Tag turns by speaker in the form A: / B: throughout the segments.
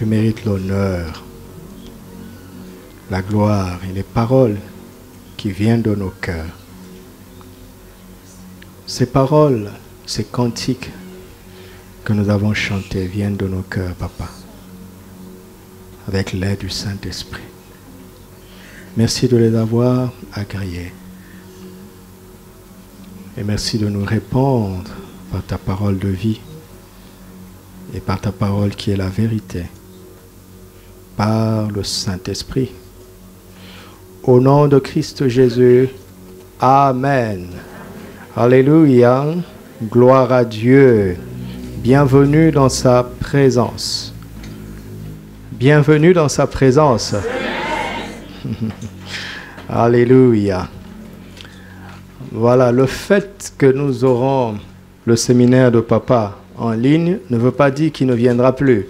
A: Tu mérites l'honneur, la gloire et les paroles qui viennent de nos cœurs. Ces paroles, ces cantiques que nous avons chantés viennent de nos cœurs, Papa, avec l'aide du Saint-Esprit. Merci de les avoir agréés. Et merci de nous répondre par ta parole de vie et par ta parole qui est la vérité, par le Saint-Esprit. Au nom de Christ Jésus, Amen. Alléluia, gloire à Dieu. Bienvenue dans sa présence. Bienvenue dans sa présence. Alléluia. Voilà, le fait que nous aurons le séminaire de Papa en ligne ne veut pas dire qu'il ne viendra plus.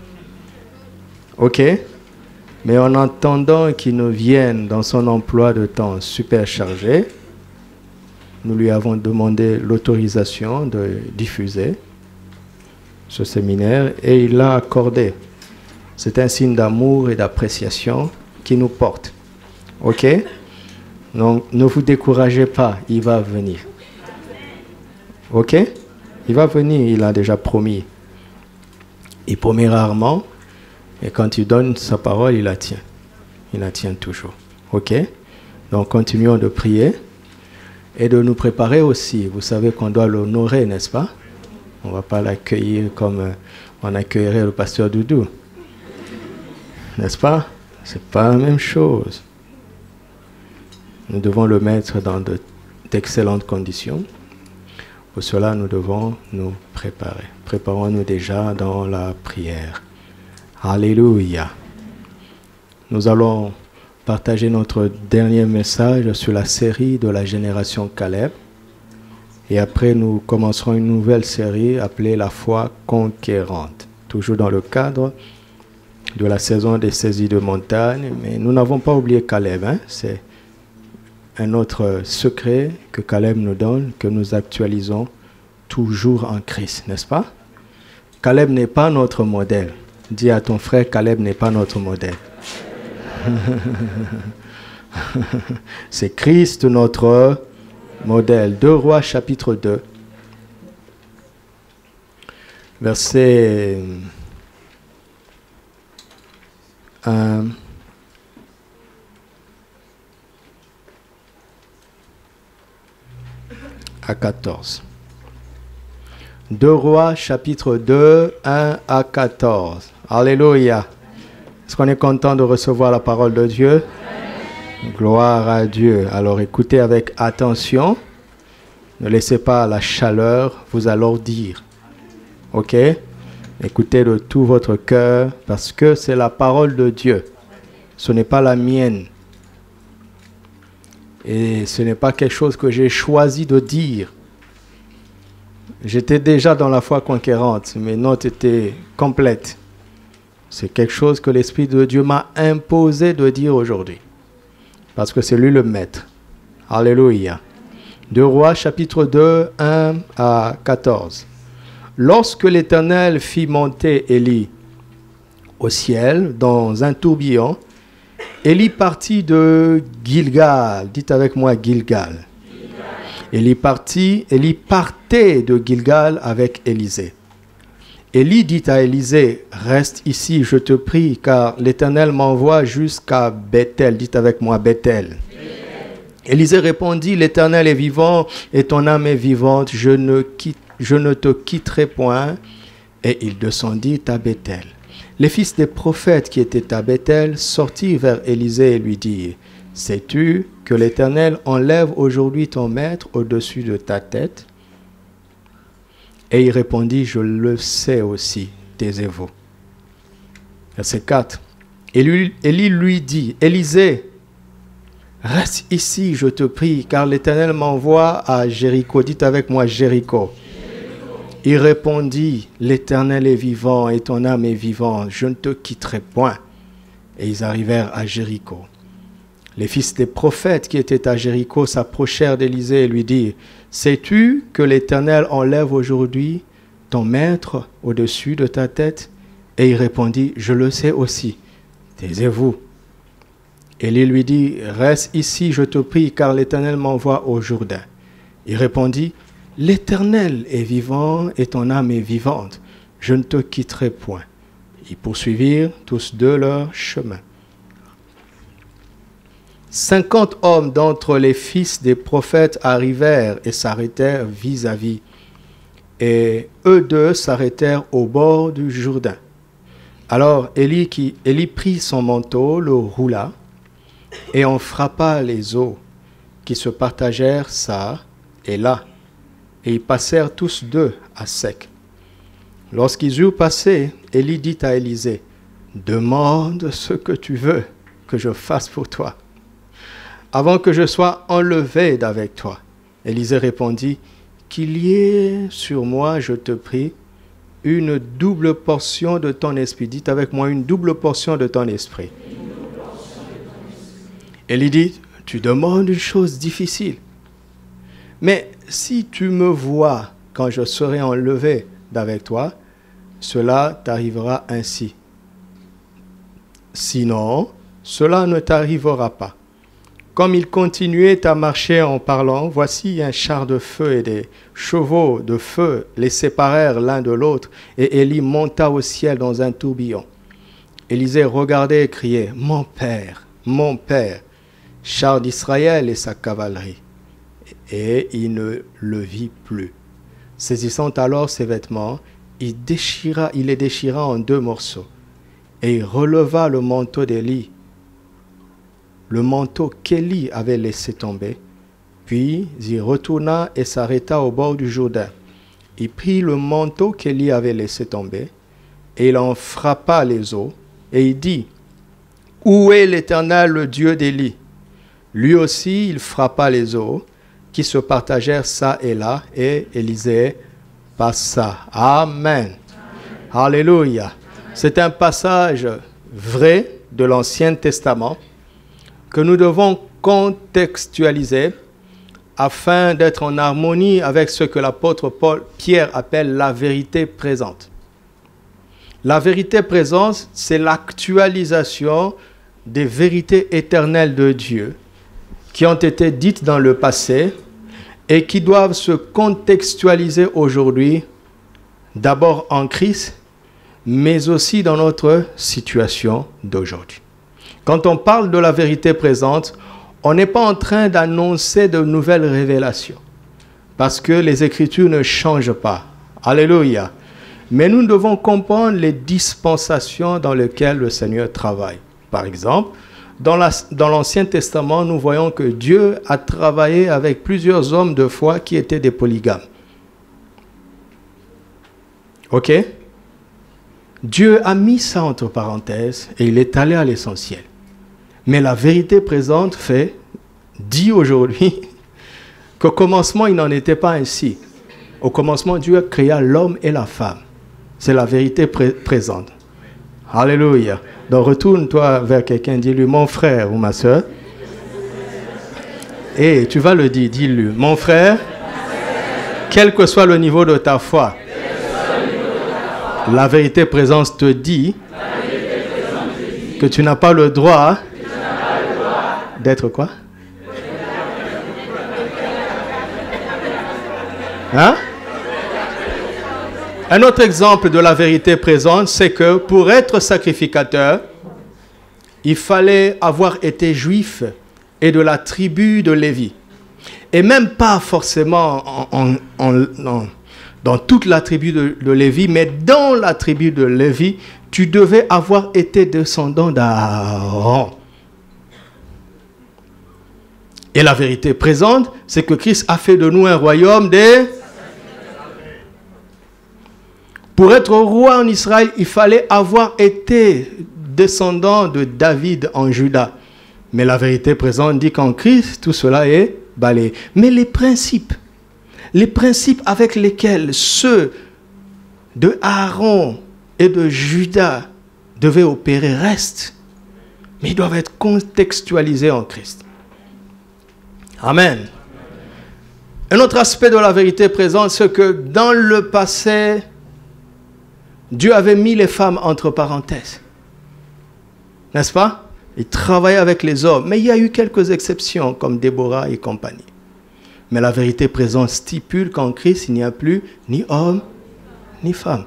A: Ok? Mais en attendant qu'il ne vienne dans son emploi de temps super chargé, nous lui avons demandé l'autorisation de diffuser ce séminaire et il l'a accordé. C'est un signe d'amour et d'appréciation qui nous porte. Ok? Donc, ne vous découragez pas, il va venir. Ok? Il va venir, il a déjà promis. Il promet rarement, et quand il donne sa parole, il la tient. Il la tient toujours. Ok? Donc, continuons de prier et de nous préparer aussi. Vous savez qu'on doit l'honorer, n'est-ce pas? On ne va pas l'accueillir comme on accueillerait le pasteur Doudou. N'est-ce pas? Ce n'est pas la même chose. Nous devons le mettre dans d'excellentes conditions. Pour cela, nous devons nous préparer. Préparons-nous déjà dans la prière. Alléluia. Nous allons partager notre dernier message sur la série de la génération Caleb. Et après, nous commencerons une nouvelle série appelée La foi conquérante. Toujours dans le cadre de la saison des saisies de montagne. Mais nous n'avons pas oublié Caleb. C'est un autre secret que Caleb nous donne, que nous actualisons toujours en Christ, n'est-ce pas? Caleb n'est pas notre modèle. Dis à ton frère, Caleb n'est pas notre modèle. C'est Christ notre modèle. 2 Rois chapitre 2, verset 1 à 14. 2 Rois chapitre 2, 1 à 14. Alléluia. Est-ce qu'on est content de recevoir la parole de Dieu? Gloire à Dieu. Alors écoutez avec attention. Ne laissez pas la chaleur vous alourdir. Ok? Écoutez de tout votre cœur parce que c'est la parole de Dieu. Ce n'est pas la mienne. Et ce n'est pas quelque chose que j'ai choisi de dire. J'étais déjà dans la foi conquérante. Mes notes étaient complètes. C'est quelque chose que l'Esprit de Dieu m'a imposé de dire aujourd'hui. Parce que c'est lui le maître. Alléluia. 2 Rois, chapitre 2, 1 à 14. Lorsque l'Éternel fit monter Élie au ciel dans un tourbillon, Élie partit de Gilgal. Dites avec moi Gilgal. Élie partait de Gilgal avec Élisée. Élie dit à Élisée, reste ici, je te prie, car l'Éternel m'envoie jusqu'à Bethel. Dites avec moi Bethel. Élisée répondit, l'Éternel est vivant et ton âme est vivante, je ne te quitterai point. Et il descendit à Bethel. Les fils des prophètes qui étaient à Bethel sortirent vers Élisée et lui dirent, sais-tu que l'Éternel enlève aujourd'hui ton maître au-dessus de ta tête? Et il répondit, je le sais aussi, taisez-vous. Verset 4. Élie lui dit, Élisée, reste ici, je te prie, car l'Éternel m'envoie à Jéricho. Dites avec moi Jéricho. Il répondit, l'Éternel est vivant et ton âme est vivante, je ne te quitterai point. Et ils arrivèrent à Jéricho. Les fils des prophètes qui étaient à Jéricho s'approchèrent d'Élisée et lui dirent, sais-tu que l'Éternel enlève aujourd'hui ton maître au-dessus de ta tête? Et il répondit, je le sais aussi. Taisez-vous. Élie lui dit, reste ici, je te prie, car l'Éternel m'envoie au Jourdain. Il répondit, l'Éternel est vivant et ton âme est vivante. Je ne te quitterai point. Ils poursuivirent tous deux leur chemin. 50 hommes d'entre les fils des prophètes arrivèrent et s'arrêtèrent vis-à-vis. Et eux deux s'arrêtèrent au bord du Jourdain. Alors Élie prit son manteau, le roula, et en frappa les eaux, qui se partagèrent çà et là, et ils passèrent tous deux à sec. Lorsqu'ils eurent passé, Élie dit à Élisée, « Demande ce que tu veux que je fasse pour toi, avant que je sois enlevé d'avec toi. » Élisée répondit, « Qu'il y ait sur moi, je te prie, une double portion de ton esprit. » Dites avec moi, une double portion de ton esprit. Élie dit, « Tu demandes une chose difficile. Mais si tu me vois quand je serai enlevé d'avec toi, cela t'arrivera ainsi. Sinon, cela ne t'arrivera pas. » Comme ils continuaient à marcher en parlant, voici un char de feu et des chevaux de feu les séparèrent l'un de l'autre, et Élie monta au ciel dans un tourbillon. Élisée regardait et criait, « Mon père, char d'Israël et sa cavalerie. » Et il ne le vit plus. Saisissant alors ses vêtements, il les déchira en 2 morceaux, et il releva le manteau d'Élie, le manteau qu'Élie avait laissé tomber, puis il retourna et s'arrêta au bord du Jourdain. Il prit le manteau qu'Élie avait laissé tomber, et il en frappa les eaux, et il dit, « Où est l'Éternel, le Dieu d'Élie ?» Lui aussi, il frappa les eaux, qui se partagèrent çà et là, et Élisée passa. Amen. Alléluia. C'est un passage vrai de l'Ancien Testament que nous devons contextualiser afin d'être en harmonie avec ce que l'apôtre Pierre appelle la vérité présente. La vérité présente, c'est l'actualisation des vérités éternelles de Dieu qui ont été dites dans le passé et qui doivent se contextualiser aujourd'hui, d'abord en Christ, mais aussi dans notre situation d'aujourd'hui. Quand on parle de la vérité présente, on n'est pas en train d'annoncer de nouvelles révélations, parce que les Écritures ne changent pas. Alléluia. Mais nous devons comprendre les dispensations dans lesquelles le Seigneur travaille. Par exemple, dans l'Ancien Testament, nous voyons que Dieu a travaillé avec plusieurs hommes de foi qui étaient des polygames. Ok? Dieu a mis ça entre parenthèses et il est allé à l'essentiel. Mais la vérité présente dit aujourd'hui qu'au commencement, il n'en était pas ainsi. Au commencement, Dieu créa l'homme et la femme. C'est la vérité présente. Alléluia. Donc retourne-toi vers quelqu'un, dis-lui, mon frère ou ma soeur. Et tu vas le dire, dis-lui, mon frère, quel que soit le niveau de ta foi, la vérité présente te dit que tu n'as pas le droit d'être quoi? Hein? Un autre exemple de la vérité présente, c'est que pour être sacrificateur, il fallait avoir été juif et de la tribu de Lévi. Et même pas forcément dans toute la tribu de Lévi, mais dans la tribu de Lévi, tu devais avoir été descendant d'Aaron. Et la vérité présente, c'est que Christ a fait de nous un royaume des... Pour être roi en Israël, il fallait avoir été descendant de David en Juda. Mais la vérité présente dit qu'en Christ, tout cela est balayé. Mais les principes avec lesquels ceux de Aaron et de Juda devaient opérer restent, mais ils doivent être contextualisés en Christ. Amen. Un autre aspect de la vérité présente, c'est que dans le passé, Dieu avait mis les femmes entre parenthèses. N'est-ce pas? Il travaillait avec les hommes. Mais il y a eu quelques exceptions, comme Déborah et compagnie. Mais la vérité présente stipule qu'en Christ, il n'y a plus ni homme, ni femme.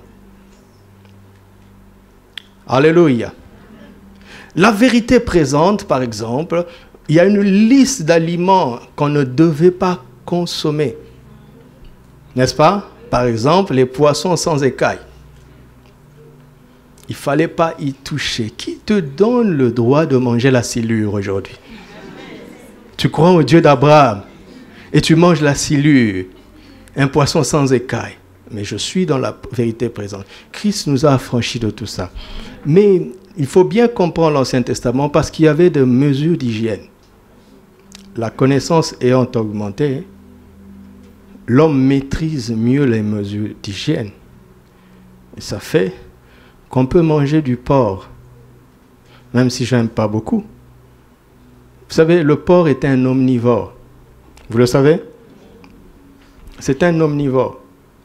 A: Alléluia. La vérité présente, par exemple, il y a une liste d'aliments qu'on ne devait pas consommer. N'est-ce pas? Par exemple, les poissons sans écailles. Il ne fallait pas y toucher. Qui te donne le droit de manger la silure aujourd'hui? Tu crois au Dieu d'Abraham et tu manges la silure, un poisson sans écailles. Mais je suis dans la vérité présente. Christ nous a affranchis de tout ça. Mais il faut bien comprendre l'Ancien Testament parce qu'il y avait des mesures d'hygiène. La connaissance ayant augmenté, l'homme maîtrise mieux les mesures d'hygiène. Et ça fait qu'on peut manger du porc, même si je n'aime pas beaucoup. Vous savez, le porc est un omnivore. Vous le savez? C'est un omnivore.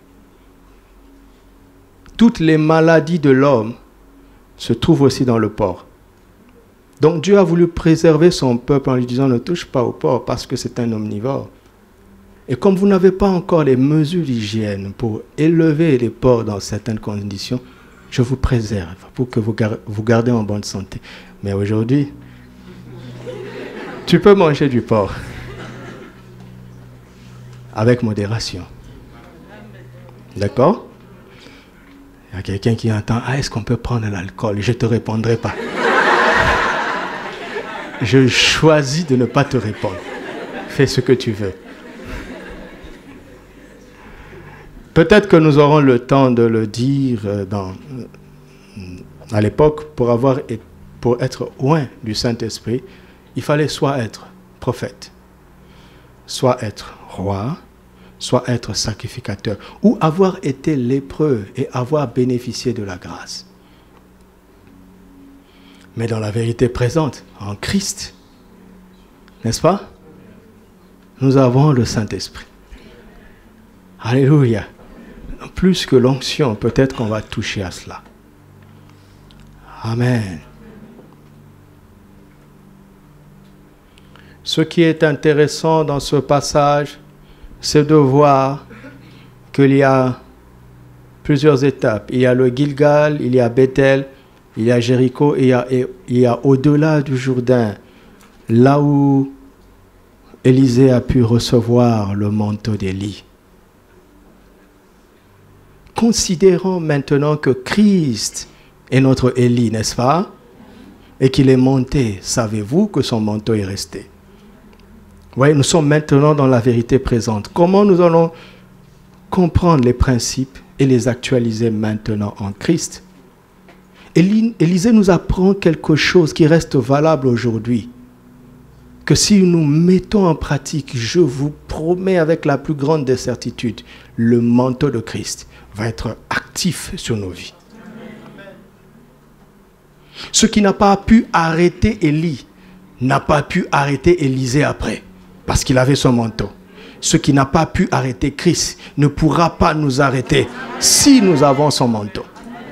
A: Toutes les maladies de l'homme se trouvent aussi dans le porc. Donc Dieu a voulu préserver son peuple en lui disant ne touche pas au porc parce que c'est un omnivore. Et comme vous n'avez pas encore les mesures d'hygiène pour élever les porcs dans certaines conditions, je vous préserve pour que vous gardez en bonne santé. Mais aujourd'hui, tu peux manger du porc avec modération. D'accord? Il y a quelqu'un qui entend, ah, est-ce qu'on peut prendre l'alcool? Je ne te répondrai pas. Je choisis de ne pas te répondre. Fais ce que tu veux. Peut-être que nous aurons le temps de le dire à l'époque, pour être loin du Saint-Esprit, il fallait soit être prophète, soit être roi, soit être sacrificateur, ou avoir été lépreux et avoir bénéficié de la grâce. Mais dans la vérité présente, en Christ, n'est-ce pas? Nous avons le Saint-Esprit. Alléluia. Plus que l'onction, peut-être qu'on va toucher à cela. Amen. Ce qui est intéressant dans ce passage, c'est de voir qu'il y a plusieurs étapes. Il y a le Gilgal, il y a Bethel, il y a Jéricho, et il y a au-delà du Jourdain, là où Élisée a pu recevoir le manteau d'Élie. Considérons maintenant que Christ est notre Élie, n'est-ce pas? Et qu'il est monté. Savez-vous que son manteau est resté? Oui, nous sommes maintenant dans la vérité présente. Comment nous allons comprendre les principes et les actualiser maintenant en Christ? Élisée nous apprend quelque chose qui reste valable aujourd'hui. Que si nous mettons en pratique, je vous promets avec la plus grande des certitudes, le manteau de Christ va être actif sur nos vies. Ce qui n'a pas pu arrêter Élie n'a pas pu arrêter Élisée après, parce qu'il avait son manteau. Ce qui n'a pas pu arrêter Christ ne pourra pas nous arrêter si nous avons son manteau.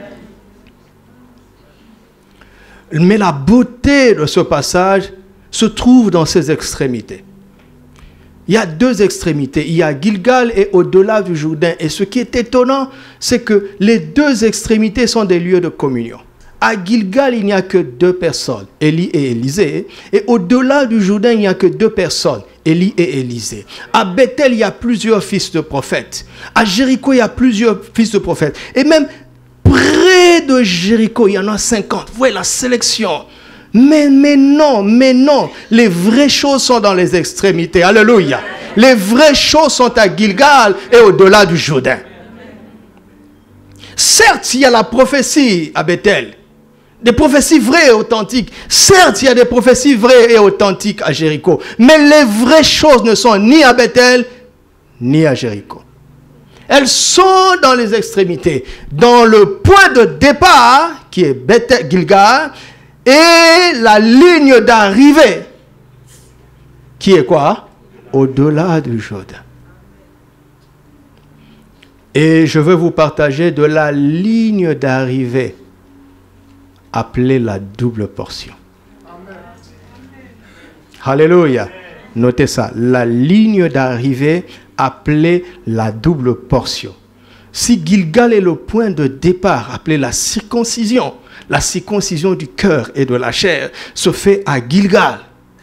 A: Mais la beauté de ce passage se trouve dans ses extrémités. Il y a deux extrémités. Il y a Gilgal et au-delà du Jourdain. Et ce qui est étonnant, c'est que les deux extrémités sont des lieux de communion. À Gilgal, il n'y a que deux personnes, Élie et Élisée. Et au-delà du Jourdain, il n'y a que deux personnes, Élie et Élisée. À Bethel, il y a plusieurs fils de prophètes. À Jéricho, il y a plusieurs fils de prophètes. Et même près de Jéricho, il y en a 50. Vous voyez la sélection. Mais non. Les vraies choses sont dans les extrémités. Alléluia. Les vraies choses sont à Gilgal et au-delà du Jourdain. Certes, il y a la prophétie à Bethel. Des prophéties vraies et authentiques. Certes, il y a des prophéties vraies et authentiques à Jéricho. Mais les vraies choses ne sont ni à Bethel, ni à Jéricho. Elles sont dans les extrémités. Dans le point de départ, qui est Bethel, Gilgal, et la ligne d'arrivée, qui est quoi? Au-delà du Jourdain. Et je veux vous partager de la ligne d'arrivée appelée la double portion. Alléluia. Notez ça. La ligne d'arrivée appelée la double portion. Si Gilgal est le point de départ, appelé la circoncision du cœur et de la chair se fait à Gilgal.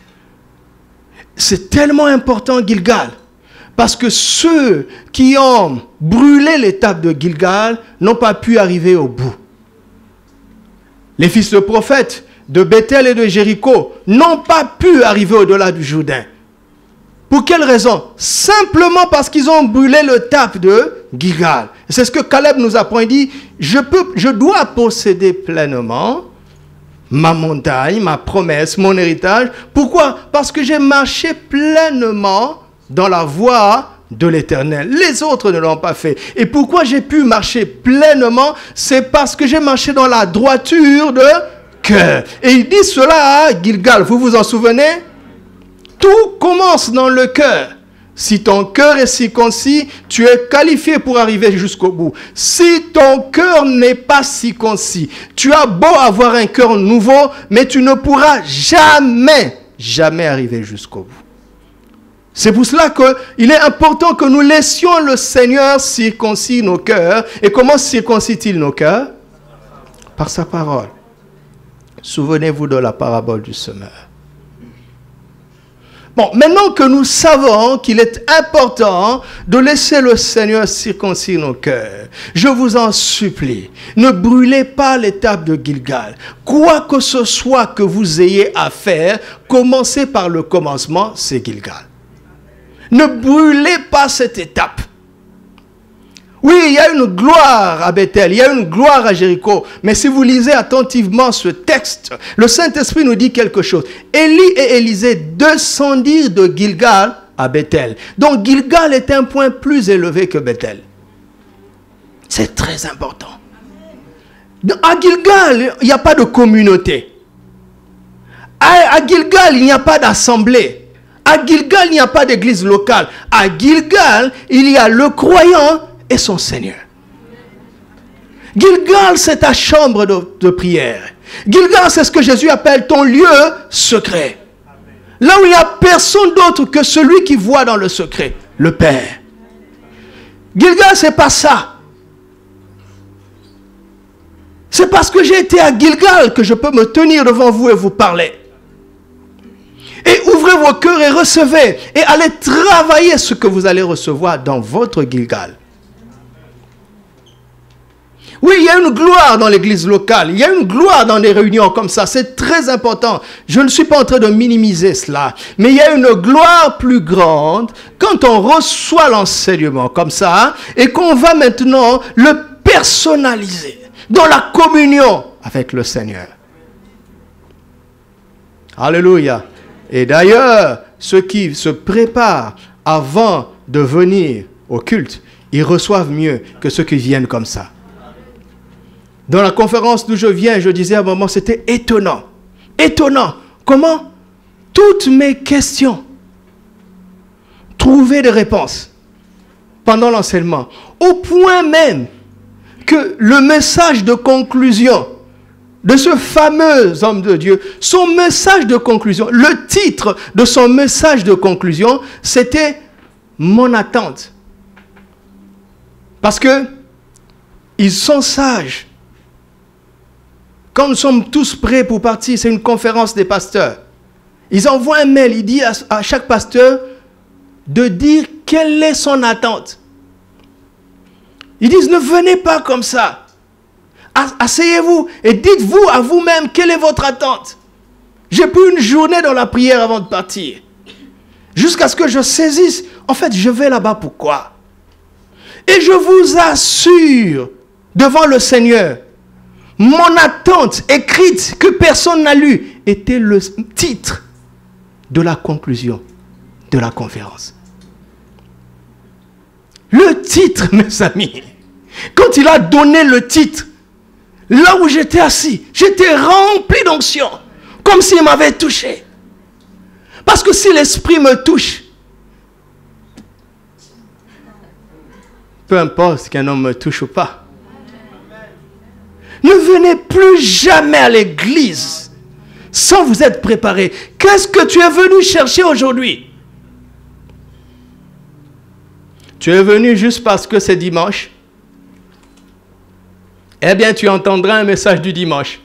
A: C'est tellement important, Gilgal, parce que ceux qui ont brûlé l'étape de Gilgal n'ont pas pu arriver au bout. Les fils de prophètes de Bethel et de Jéricho n'ont pas pu arriver au-delà du Jourdain. Pour quelle raison? Simplement parce qu'ils ont brûlé l'étape de Gilgal. C'est ce que Caleb nous apprend. Il dit, je dois posséder pleinement ma montagne, ma promesse, mon héritage. Pourquoi? Parce que j'ai marché pleinement dans la voie de l'Éternel. Les autres ne l'ont pas fait. Et pourquoi j'ai pu marcher pleinement? C'est parce que j'ai marché dans la droiture de cœur. Et il dit cela à Gilgal. Vous vous en souvenez? Tout commence dans le cœur. Si ton cœur est circoncis, tu es qualifié pour arriver jusqu'au bout. Si ton cœur n'est pas circoncis, tu as beau avoir un cœur nouveau, mais tu ne pourras jamais arriver jusqu'au bout. C'est pour cela qu'il est important que nous laissions le Seigneur circoncire nos cœurs. Et comment circoncit-il nos cœurs? Par sa parole. Souvenez-vous de la parabole du semeur. Bon, maintenant que nous savons qu'il est important de laisser le Seigneur circoncire nos cœurs, je vous en supplie, ne brûlez pas l'étape de Gilgal. Quoi que ce soit que vous ayez à faire, commencez par le commencement, c'est Gilgal. Ne brûlez pas cette étape. Oui, il y a une gloire à Bethel, il y a une gloire à Jéricho. Mais si vous lisez attentivement ce texte, le Saint-Esprit nous dit quelque chose. Élie et Élisée descendirent de Gilgal à Bethel. Donc Gilgal est un point plus élevé que Bethel. C'est très important. À Gilgal, il n'y a pas de communauté. À Gilgal, il n'y a pas d'assemblée. À Gilgal, il n'y a pas d'église locale. À Gilgal, il y a le croyant et son Seigneur. Gilgal, c'est ta chambre de prière. Gilgal, c'est ce que Jésus appelle ton lieu secret. Là où il n'y a personne d'autre que celui qui voit dans le secret, le Père. Gilgal, c'est pas ça. C'est parce que j'ai été à Gilgal que je peux me tenir devant vous et vous parler. Et ouvrez vos cœurs et recevez. Et allez travailler ce que vous allez recevoir dans votre Gilgal. Oui, il y a une gloire dans l'église locale. Il y a une gloire dans des réunions comme ça. C'est très important. Je ne suis pas en train de minimiser cela. Mais il y a une gloire plus grande quand on reçoit l'enseignement comme ça et qu'on va maintenant le personnaliser dans la communion avec le Seigneur. Alléluia. Et d'ailleurs, ceux qui se préparent avant de venir au culte, ils reçoivent mieux que ceux qui viennent comme ça. Dans la conférence d'où je viens, je disais à un moment, c'était étonnant. Étonnant. Comment toutes mes questions trouvaient des réponses pendant l'enseignement. Au point même que le message de conclusion de ce fameux homme de Dieu, son message de conclusion, le titre de son message de conclusion, c'était « Mon attente ». Parce que ils sont sages. Quand nous sommes tous prêts pour partir, c'est une conférence des pasteurs. Ils envoient un mail, ils disent à chaque pasteur de dire quelle est son attente. Ils disent ne venez pas comme ça. Asseyez-vous et dites-vous à vous-même quelle est votre attente. J'ai pris une journée dans la prière avant de partir. Jusqu'à ce que je saisisse, en fait, je vais là-bas pourquoi? Et je vous assure, devant le Seigneur, mon attente écrite que personne n'a lue était le titre de la conclusion de la conférence. Le titre, mes amis, quand il a donné le titre, là où j'étais assis, j'étais rempli d'onction, comme s'il m'avait touché. Parce que si l'Esprit me touche, peu importe qu'un homme me touche ou pas. Ne venez plus jamais à l'église sans vous être préparé. Qu'est-ce que tu es venu chercher aujourd'hui? Tu es venu juste parce que c'est dimanche? Eh bien, tu entendras un message du dimanche.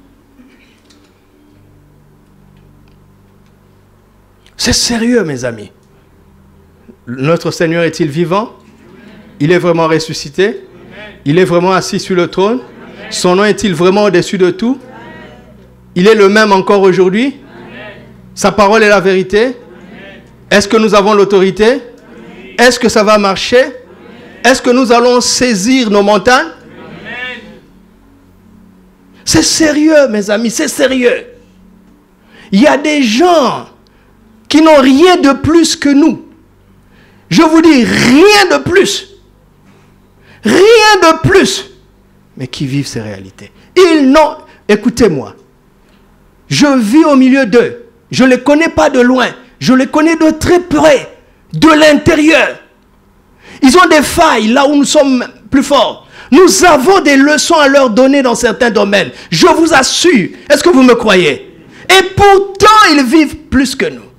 A: C'est sérieux, mes amis. Notre Seigneur est-il vivant? Il est vraiment ressuscité? Il est vraiment assis sur le trône? Son nom est-il vraiment au-dessus de tout? Il est le même encore aujourd'hui? Sa parole est la vérité? Est-ce que nous avons l'autorité? Est-ce que ça va marcher? Est-ce que nous allons saisir nos montagnes? C'est sérieux, mes amis, c'est sérieux. Il y a des gens qui n'ont rien de plus que nous. Je vous dis, rien de plus. Rien de plus. Mais qui vivent ces réalités. Ils n'ont... Écoutez-moi. Je vis au milieu d'eux. Je ne les connais pas de loin. Je les connais de très près. De l'intérieur. Ils ont des failles là où nous sommes plus forts. Nous avons des leçons à leur donner dans certains domaines. Je vous assure. Est-ce que vous me croyez? Et pourtant, ils vivent plus que nous.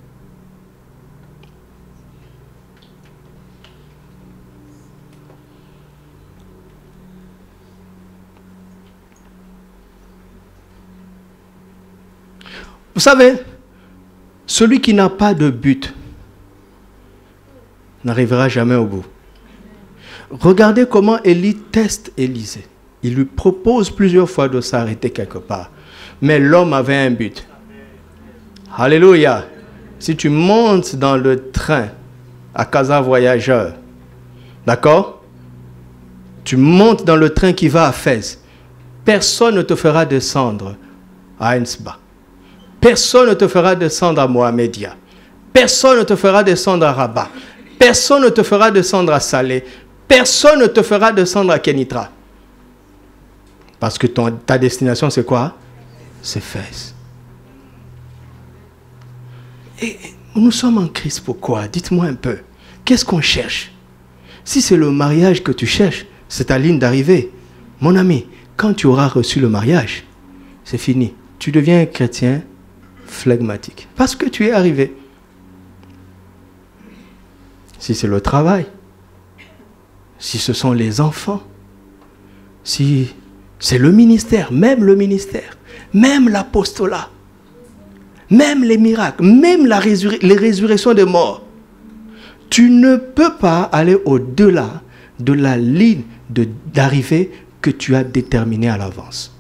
A: Vous savez, celui qui n'a pas de but n'arrivera jamais au bout. Regardez comment Élie teste Élisée. Il lui propose plusieurs fois de s'arrêter quelque part. Mais l'homme avait un but. Alléluia. Si tu montes dans le train à Casa Voyageur, d'accord? Tu montes dans le train qui va à Fès. Personne ne te fera descendre à Ensba. Personne ne te fera descendre à Mohamedia. Personne ne te fera descendre à Rabat. Personne ne te fera descendre à Salé. Personne ne te fera descendre à Kenitra. Parce que ta destination, c'est quoi? C'est Fès. Et nous sommes en Christ, pourquoi? Dites-moi un peu. Qu'est-ce qu'on cherche? Si c'est le mariage que tu cherches, c'est ta ligne d'arrivée. Mon ami, quand tu auras reçu le mariage, c'est fini. Tu deviens un chrétien flegmatique. Parce que tu es arrivé. Si c'est le travail, si ce sont les enfants, si c'est le ministère, même l'apostolat, même les miracles, même les résurrections des morts, tu ne peux pas aller au-delà de la ligne d'arrivée que tu as déterminée à l'avance.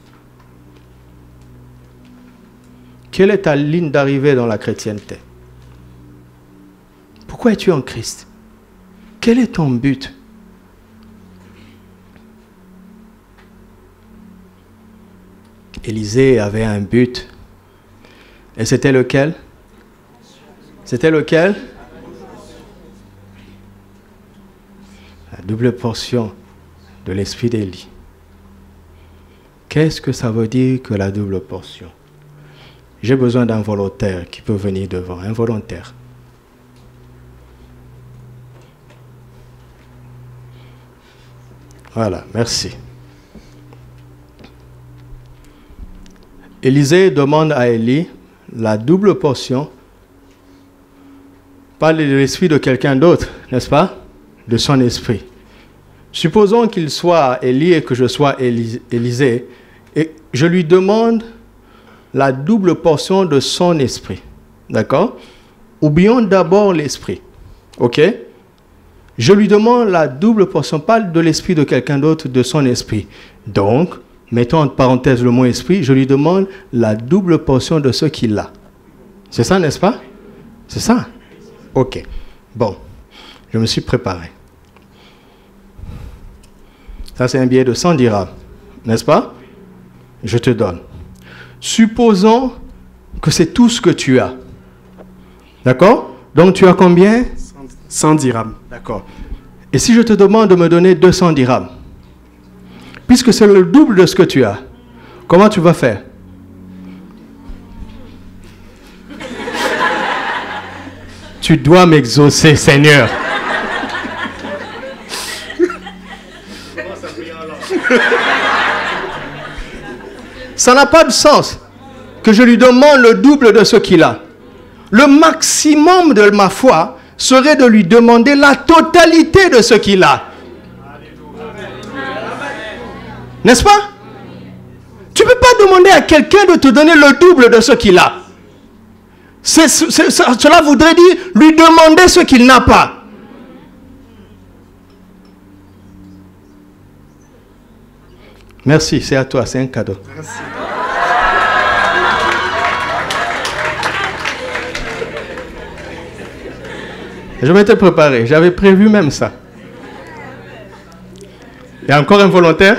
A: Quelle est ta ligne d'arrivée dans la chrétienté? Pourquoi es-tu en Christ? Quel est ton but? Élisée avait un but. Et c'était lequel? C'était lequel? La double portion de l'esprit d'Élie. Qu'est-ce que ça veut dire que la double portion? J'ai besoin d'un volontaire qui peut venir devant. Un volontaire. Voilà, merci. Élisée demande à Élie la double portion, pas de l'esprit de quelqu'un d'autre, n'est-ce pas? De son esprit. Supposons qu'il soit Élie et que je sois Élisée, et je lui demande la double portion de son esprit. D'accord? Oublions d'abord l'esprit. Ok? Je lui demande la double portion, pas de l'esprit de quelqu'un d'autre, de son esprit. Donc, mettons entre parenthèses le mot esprit, je lui demande la double portion de ce qu'il a. C'est ça, n'est-ce pas? C'est ça? Ok. Bon, je me suis préparé. Ça, c'est un billet de 100 dirhams, n'est-ce pas? Je te donne. Supposons que c'est tout ce que tu as. D'accord? Donc, tu as combien?
B: 100 dirhams.
A: D'accord. Et si je te demande de me donner 200 dirhams, puisque c'est le double de ce que tu as, comment tu vas faire? Tu dois m'exaucer, Seigneur. Ça n'a pas de sens que je lui demande le double de ce qu'il a. Le maximum de ma foi serait de lui demander la totalité de ce qu'il a. N'est-ce pas? Tu ne peux pas demander à quelqu'un de te donner le double de ce qu'il a. Cela voudrait dire lui demander ce qu'il n'a pas. Merci, c'est à toi, c'est un cadeau. Merci. Je m'étais préparé, j'avais prévu même ça. Il y a encore un volontaire?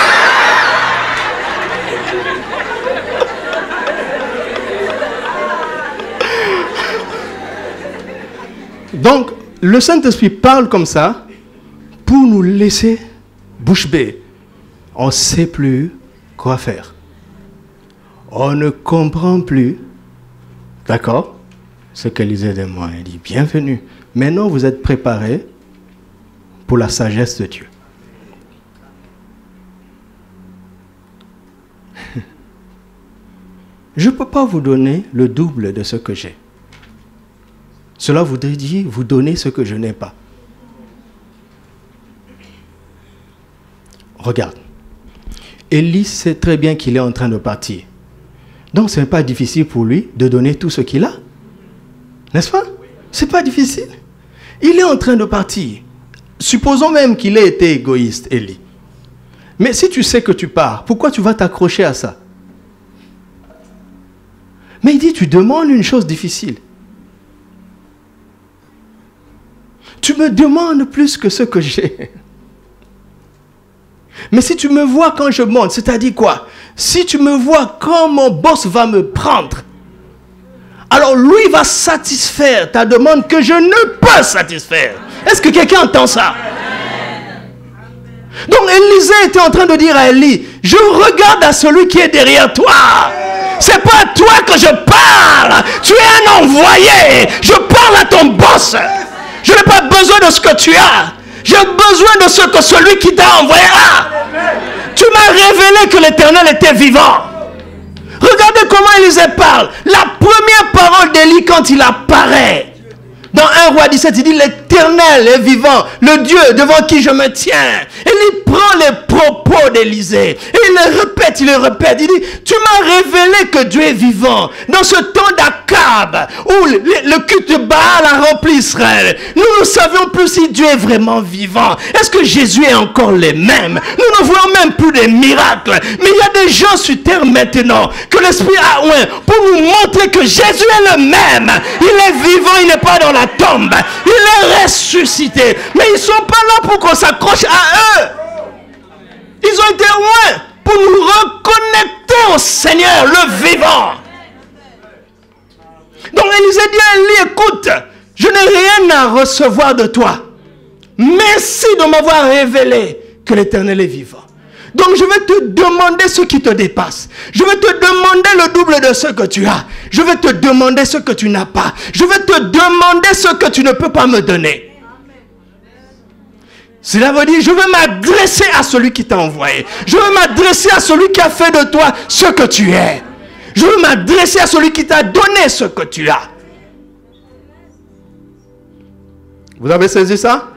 A: Donc, le Saint-Esprit parle comme ça pour nous laisser bouche bée. On ne sait plus quoi faire. On ne comprend plus. D'accord? Ce qu'Élisée demande. Il dit, bienvenue. Maintenant, vous êtes préparés pour la sagesse de Dieu. Je ne peux pas vous donner le double de ce que j'ai. Cela voudrait dire vous donner ce que je n'ai pas. Regarde. Élie sait très bien qu'il est en train de partir. Donc ce n'est pas difficile pour lui de donner tout ce qu'il a. N'est-ce pas? Ce n'est pas difficile. Il est en train de partir. Supposons même qu'il ait été égoïste, Élie. Mais si tu sais que tu pars, pourquoi tu vas t'accrocher à ça? Mais il dit, tu demandes une chose difficile. Tu me demandes plus que ce que j'ai. Mais si tu me vois quand je monte, c'est-à-dire quoi? Si tu me vois quand mon boss va me prendre, alors lui va satisfaire ta demande que je ne peux satisfaire. Est-ce que quelqu'un entend ça? Donc Élisée était en train de dire à Élie, je regarde à celui qui est derrière toi. C'est pas à toi que je parle. Tu es un envoyé. Je parle à ton boss. Je n'ai pas besoin de ce que tu as. J'ai besoin de ce que celui qui t'a envoyé a. Tu m'as révélé que l'Éternel était vivant. Regardez comment Élisée parle. La première parole d'Élie quand il apparaît. Dans 1 Roi 17, il dit l'Éternel est vivant, le Dieu devant qui je me tiens. Et il prend les propos d'Élisée. Et il les répète, Il dit, tu m'as révélé que Dieu est vivant. Dans ce temps d'Akab, où le culte de Baal a rempli Israël, nous ne savions plus si Dieu est vraiment vivant. Est-ce que Jésus est encore le même? Nous ne voyons même plus des miracles. Mais il y a des gens sur terre maintenant que l'Esprit a oint pour nous montrer que Jésus est le même. Il est vivant, il n'est pas dans la tombe. Il est ressuscité. Mais ils ne sont pas là pour qu'on s'accroche à eux. Ils ont été loin pour nous reconnecter au Seigneur, le vivant. Donc Élisée dit à Élie, écoute, je n'ai rien à recevoir de toi. Merci de m'avoir révélé que l'Éternel est vivant. Donc je vais te demander ce qui te dépasse. Je vais te demander le double de ce que tu as. Je vais te demander ce que tu n'as pas. Je vais te demander ce que tu ne peux pas me donner. Cela veut dire, je vais m'adresser à celui qui t'a envoyé. Je vais m'adresser à celui qui a fait de toi ce que tu es. Je vais m'adresser à celui qui t'a donné ce que tu as. Vous avez saisi ça?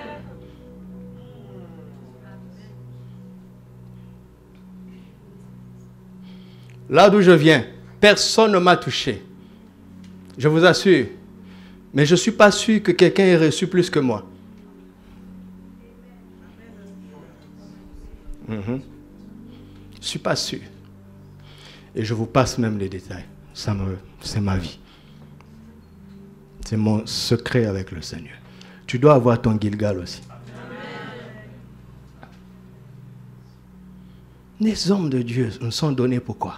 A: Là d'où je viens, personne ne m'a touché. Je vous assure. Mais je ne suis pas sûr que quelqu'un ait reçu plus que moi. Je ne suis pas sûr. Et je vous passe même les détails. C'est ma vie. C'est mon secret avec le Seigneur. Tu dois avoir ton Gilgal aussi. Les hommes de Dieu nous sont donnés pourquoi?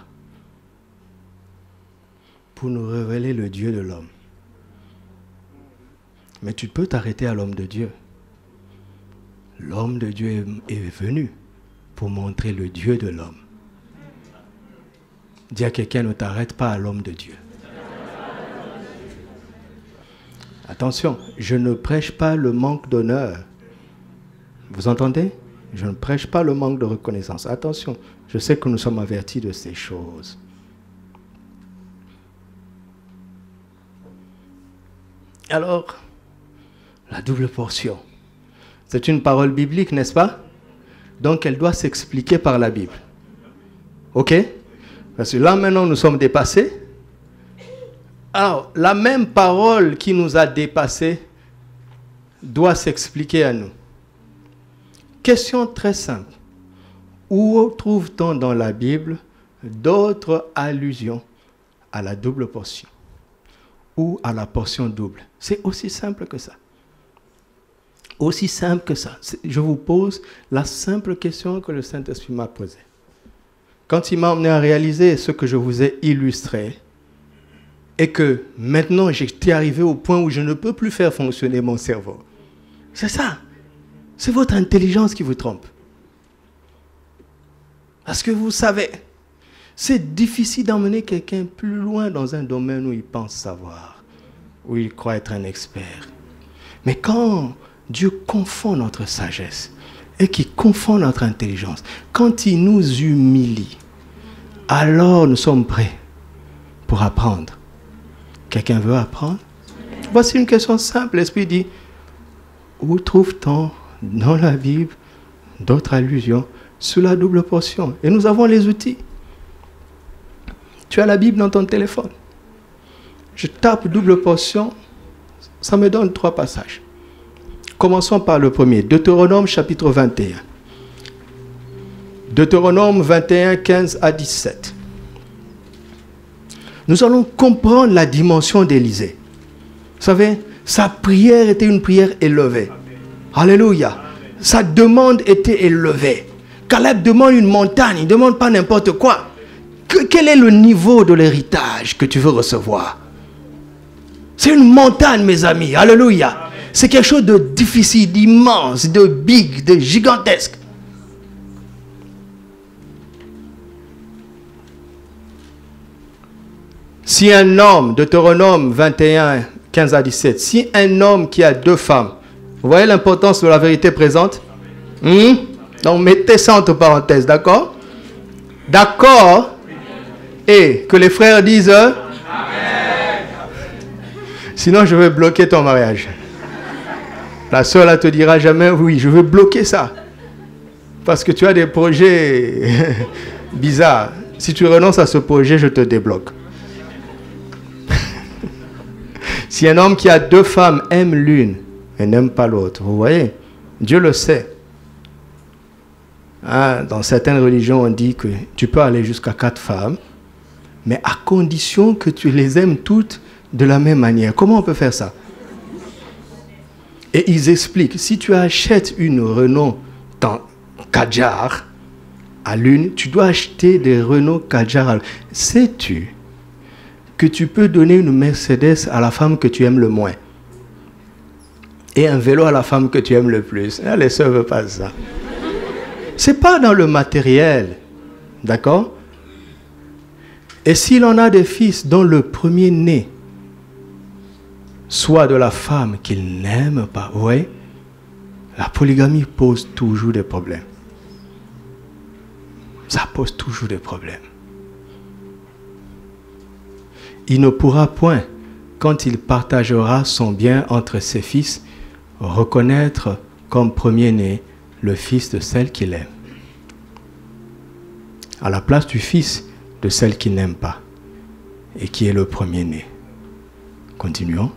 A: Pour nous révéler le Dieu de l'homme. Mais tu peux t'arrêter à l'homme de Dieu. L'homme de Dieu est venu pour montrer le Dieu de l'homme. Dis à quelqu'un, ne t'arrête pas à l'homme de Dieu. Attention, je ne prêche pas le manque d'honneur. Vous entendez? Je ne prêche pas le manque de reconnaissance. Attention, je sais que nous sommes avertis de ces choses. Alors, la double portion. C'est une parole biblique, n'est-ce pas? Donc, elle doit s'expliquer par la Bible. OK? Parce que là, maintenant, nous sommes dépassés. Alors, la même parole qui nous a dépassés doit s'expliquer à nous. Question très simple. Où trouve-t-on dans la Bible d'autres allusions à la double portion ou à la portion double? C'est aussi simple que ça. Aussi simple que ça. Je vous pose la simple question que le Saint-Esprit m'a posée. Quand il m'a emmené à réaliser ce que je vous ai illustré, et que maintenant j'étais arrivé au point où je ne peux plus faire fonctionner mon cerveau. C'est ça. C'est votre intelligence qui vous trompe. Parce que vous savez, c'est difficile d'emmener quelqu'un plus loin dans un domaine où il pense savoir, où il croit être un expert. Mais quand Dieu confond notre sagesse et qu'il confond notre intelligence, quand il nous humilie, alors nous sommes prêts pour apprendre. Quelqu'un veut apprendre? Voici une question simple. L'Esprit dit, où trouve-t-on dans la Bible d'autres allusions sur la double portion? Et nous avons les outils. Tu as la Bible dans ton téléphone. Je tape double portion, ça me donne 3 passages. Commençons par le premier, Deutéronome chapitre 21. Deutéronome 21, 15 à 17. Nous allons comprendre la dimension d'Élisée. Vous savez, sa prière était une prière élevée. Alléluia. Sa demande était élevée. Caleb demande une montagne, il ne demande pas n'importe quoi. Quel est le niveau de l'héritage que tu veux recevoir? C'est une montagne, mes amis. Alléluia. C'est quelque chose de difficile, d'immense, de big, de gigantesque. Si un homme, Deutéronome 21, 15 à 17, si un homme qui a 2 femmes, vous voyez l'importance de la vérité présente? Donc mettez ça entre parenthèses, d'accord? D'accord? Et que les frères disent Amen. Sinon je vais bloquer ton mariage. La sœur là te dira jamais oui, je veux bloquer ça. Parce que tu as des projets bizarres. Si tu renonces à ce projet, je te débloque. Si un homme qui a 2 femmes aime l'une et n'aime pas l'autre, vous voyez, Dieu le sait. Hein, dans certaines religions, on dit que tu peux aller jusqu'à 4 femmes, mais à condition que tu les aimes toutes de la même manière. Comment on peut faire ça? Et ils expliquent, si tu achètes une Renault Kadjar à l'une, tu dois acheter des Renault Kadjar à l'autre. Sais-tu que tu peux donner une Mercedes à la femme que tu aimes le moins et un vélo à la femme que tu aimes le plus? Les sœurs ne veulent pas ça. Ce n'est pas dans le matériel. D'accord? Et s'il en a des fils dont le premier-né soit de la femme qu'il n'aime pas, vous voyez, la polygamie pose toujours des problèmes. Ça pose toujours des problèmes. Il ne pourra point, quand il partagera son bien entre ses fils, reconnaître comme premier-né le fils de celle qu'il aime, à la place du fils de celle qu'il n'aime pas et qui est le premier-né. Continuons.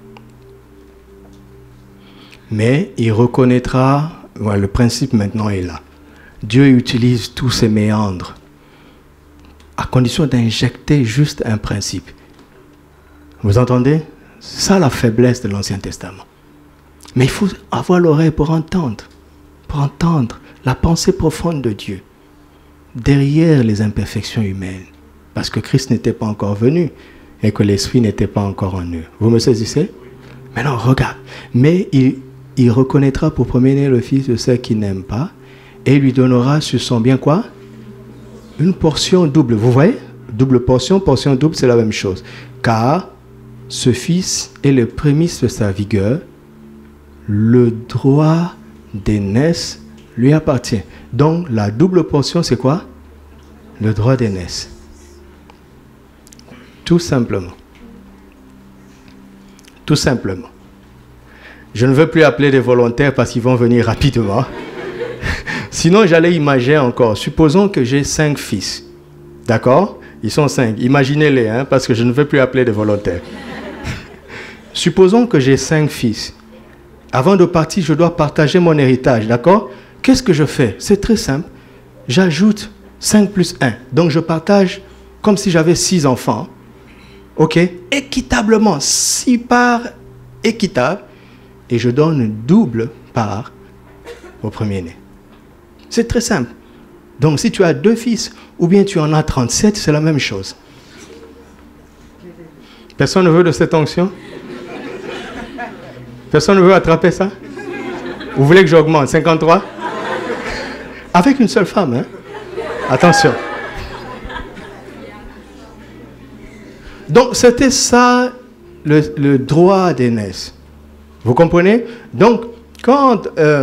A: Mais il reconnaîtra, voilà, le principe maintenant est là. Dieu utilise tous ces méandres à condition d'injecter juste un principe. Vous entendez? C'est ça la faiblesse de l'Ancien Testament. Mais il faut avoir l'oreille pour entendre la pensée profonde de Dieu derrière les imperfections humaines. Parce que Christ n'était pas encore venu et que l'Esprit n'était pas encore en eux. Vous me saisissez? Maintenant, regarde. Mais il reconnaîtra pour premier-né le fils de ceux qui n'aiment pas et lui donnera sur son bien quoi? Une portion double. Vous voyez? Double portion double, c'est la même chose. Car ce fils est le prémisse de sa vigueur, le droit d'aînesse lui appartient. Donc, la double portion, c'est quoi? Le droit d'aînesse. Tout simplement. Tout simplement. Je ne veux plus appeler des volontaires parce qu'ils vont venir rapidement. Sinon, j'allais imaginer encore. Supposons que j'ai 5 fils. D'accord? Ils sont 5. Imaginez-les, hein, parce que je ne veux plus appeler des volontaires. Supposons que j'ai 5 fils. Avant de partir, je dois partager mon héritage. D'accord? Qu'est-ce que je fais? C'est très simple. J'ajoute 5 plus 1. Donc, je partage comme si j'avais 6 enfants. OK? Équitablement. 6 parts équitables. Et je donne une double part au premier-né. C'est très simple. Donc, si tu as 2 fils, ou bien tu en as 37, c'est la même chose. Personne ne veut de cette onction? Personne ne veut attraper ça? Vous voulez que j'augmente? 53? Avec une seule femme, hein? Attention. Donc, c'était ça, le droit d'aînesse. Vous comprenez? Donc, quand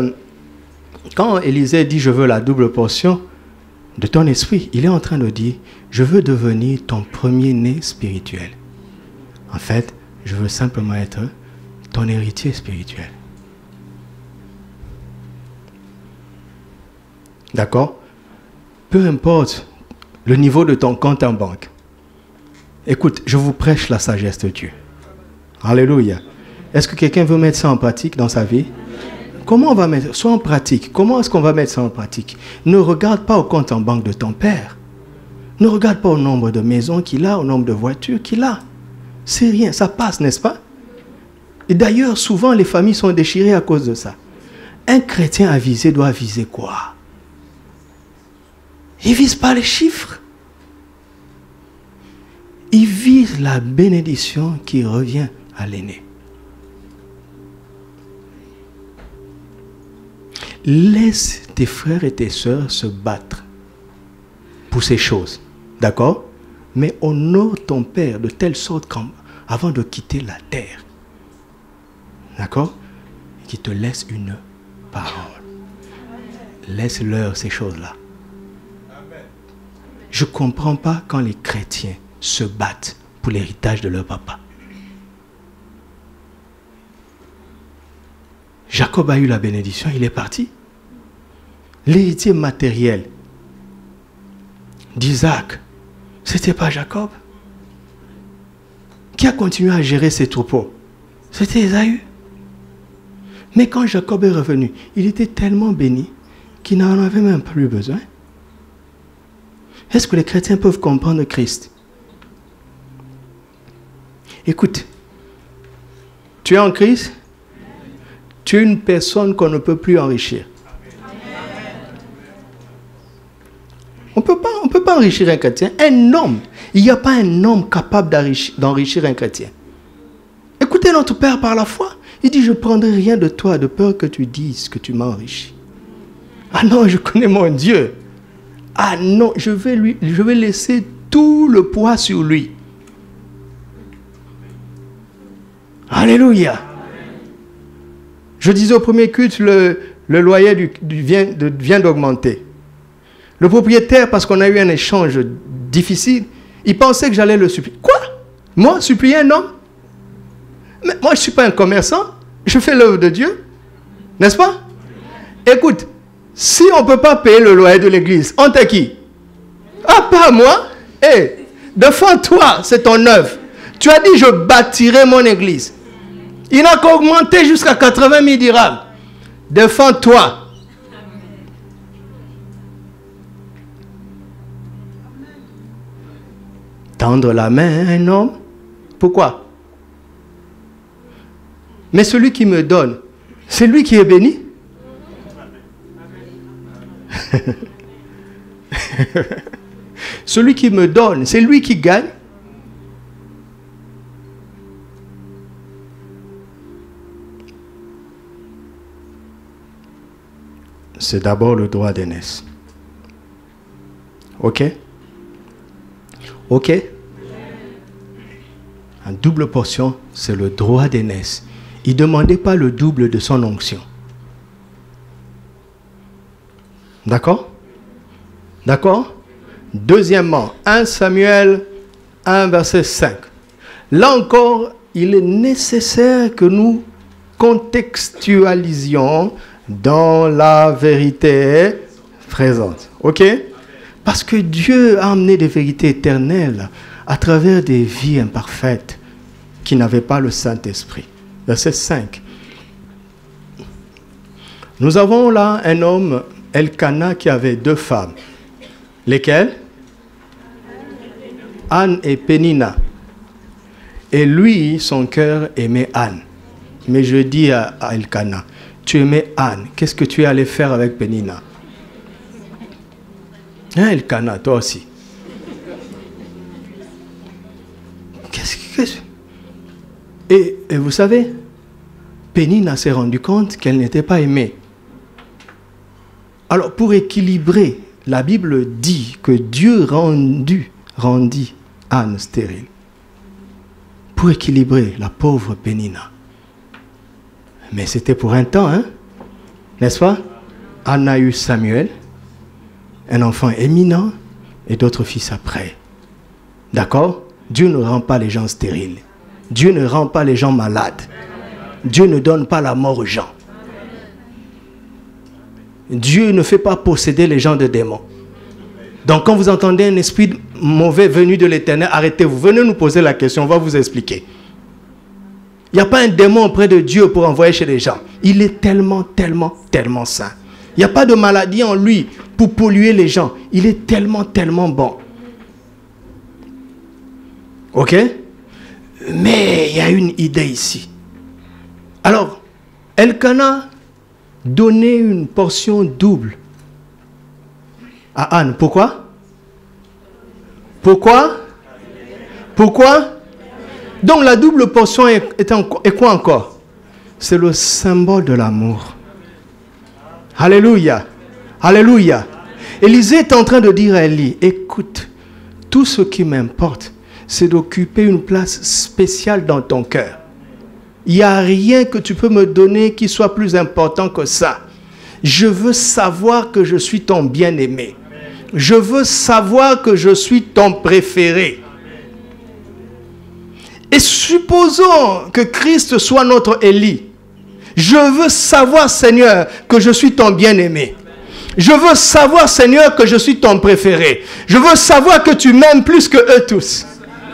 A: Élisée dit « Je veux la double portion », de ton esprit, il est en train de dire, je veux devenir ton premier-né spirituel. En fait, je veux simplement être ton héritier spirituel. D'accord? Peu importe le niveau de ton compte en banque. Écoute, je vous prêche la sagesse de Dieu. Alléluia. Est-ce que quelqu'un veut mettre ça en pratique dans sa vie? Comment on va mettre ça en pratique? Comment est-ce qu'on va mettre ça en pratique? Ne regarde pas au compte en banque de ton père. Ne regarde pas au nombre de maisons qu'il a, au nombre de voitures qu'il a. C'est rien, ça passe, n'est-ce pas? Et d'ailleurs, souvent, les familles sont déchirées à cause de ça. Un chrétien avisé doit viser quoi? Il ne vise pas les chiffres. Il vise la bénédiction qui revient à l'aîné. Laisse tes frères et tes sœurs se battre pour ces choses. D'accord? Mais honore ton père de telle sorte qu'avant de quitter la terre, d'accord? Qu'il te laisse une parole. Laisse-leur ces choses-là. Je ne comprends pas quand les chrétiens se battent pour l'héritage de leur papa. Jacob a eu la bénédiction, il est parti. L'héritier matériel d'Isaac, ce n'était pas Jacob. Qui a continué à gérer ses troupeaux? C'était Ésaü. Mais quand Jacob est revenu, il était tellement béni qu'il n'en avait même plus besoin. Est-ce que les chrétiens peuvent comprendre Christ? Écoute, tu es en Christ? Tu es une personne qu'on ne peut plus enrichir. On ne peut pas enrichir un chrétien. Un homme, il n'y a pas un homme capable d'enrichir un chrétien. Écoutez notre Père par la foi. Il dit, je ne prendrai rien de toi de peur que tu dises que tu m'as enrichi. Ah non, je connais mon Dieu. Ah non, je vais laisser tout le poids sur lui. Alléluia. Je disais au premier culte, le loyer vient d'augmenter. Le propriétaire, parce qu'on a eu un échange difficile, il pensait que j'allais le supplier. Quoi? Moi, supplier un homme? Mais moi, je ne suis pas un commerçant. Je fais l'œuvre de Dieu. N'est-ce pas? Écoute, si on ne peut pas payer le loyer de l'église, on t'a qui? Ah, pas moi. Hey, défends-toi, c'est ton œuvre. Tu as dit, je bâtirai mon église. Il n'a qu'augmenté jusqu'à 80 000 dirhams. Défends-toi. Tendre la main à un homme. Pourquoi? Mais celui qui me donne, c'est lui qui est béni. Celui qui me donne, c'est lui qui gagne. C'est d'abord le droit d'aînesse. Ok? Ok? En double portion, c'est le droit d'aînesse. Il ne demandait pas le double de son onction. D'accord? D'accord? Deuxièmement, 1 Samuel 1, verset 5. Là encore, il est nécessaire que nous contextualisions dans la vérité présente. Ok? Parce que Dieu a amené des vérités éternelles à travers des vies imparfaites qui n'avaient pas le Saint-Esprit. Verset 5. Nous avons là un homme, Elkana, qui avait 2 femmes. Lesquelles? Anne et Pénina. Et lui, son cœur aimait Anne. Mais je dis à Elkana, tu aimais Anne, qu'est-ce que tu es allé faire avec Pénina? Hein, Elkana, toi aussi. Et vous savez, Pénina s'est rendu compte qu'elle n'était pas aimée. Alors, pour équilibrer, la Bible dit que Dieu rendit Anne stérile. Pour équilibrer la pauvre Pénina. Mais c'était pour un temps, hein? N'est-ce pas? Anne a eu Samuel, un enfant éminent, et d'autres fils après. D'accord? Dieu ne rend pas les gens stériles. Dieu ne rend pas les gens malades. Dieu ne donne pas la mort aux gens. Dieu ne fait pas posséder les gens de démons. Donc quand vous entendez un esprit mauvais venu de l'Éternel, arrêtez-vous. Venez nous poser la question, on va vous expliquer. Il n'y a pas un démon auprès de Dieu pour envoyer chez les gens. Il est tellement, tellement, tellement saint. Il n'y a pas de maladie en lui pour polluer les gens. Il est tellement, tellement bon. Ok? Mais il y a une idée ici. Alors, Elkana donnait une portion double à Anne. Pourquoi? Pourquoi? Pourquoi? Donc la double portion est quoi encore? C'est le symbole de l'amour. Alléluia. Alléluia. Élisée est en train de dire à Élie, écoute, tout ce qui m'importe, c'est d'occuper une place spéciale dans ton cœur. Il n'y a rien que tu peux me donner qui soit plus important que ça. Je veux savoir que je suis ton bien-aimé. Je veux savoir que je suis ton préféré. Et supposons que Christ soit notre Élie. Je veux savoir, Seigneur, que je suis ton bien-aimé. Je veux savoir, Seigneur, que je suis ton préféré. Je veux savoir que tu m'aimes plus que eux tous.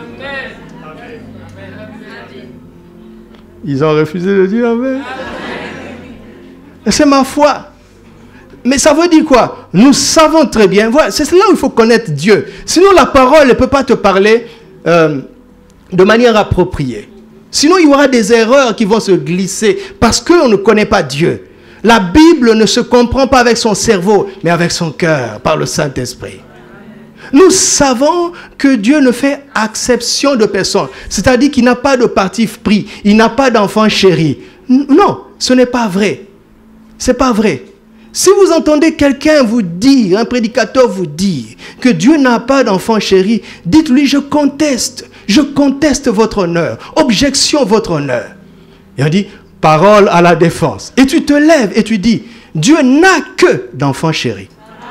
A: Ils ont refusé de dire Amen. C'est ma foi. Mais ça veut dire quoi? Nous savons très bien. Voilà, c'est là où il faut connaître Dieu. Sinon, la parole ne peut pas te parler de manière appropriée. Sinon, il y aura des erreurs qui vont se glisser parce qu'on ne connaît pas Dieu. La Bible ne se comprend pas avec son cerveau, mais avec son cœur, par le Saint-Esprit. Nous savons que Dieu ne fait exception de personne. C'est-à-dire qu'il n'a pas de parti pris. Il n'a pas d'enfant chéri. Non, ce n'est pas vrai. Ce n'est pas vrai. Si vous entendez quelqu'un vous dire, un prédicateur vous dire que Dieu n'a pas d'enfant chéri, dites-lui, je conteste votre honneur. Objection votre honneur. Et on dit, parole à la défense. Et tu te lèves et tu dis, Dieu n'a que d'enfants chéris.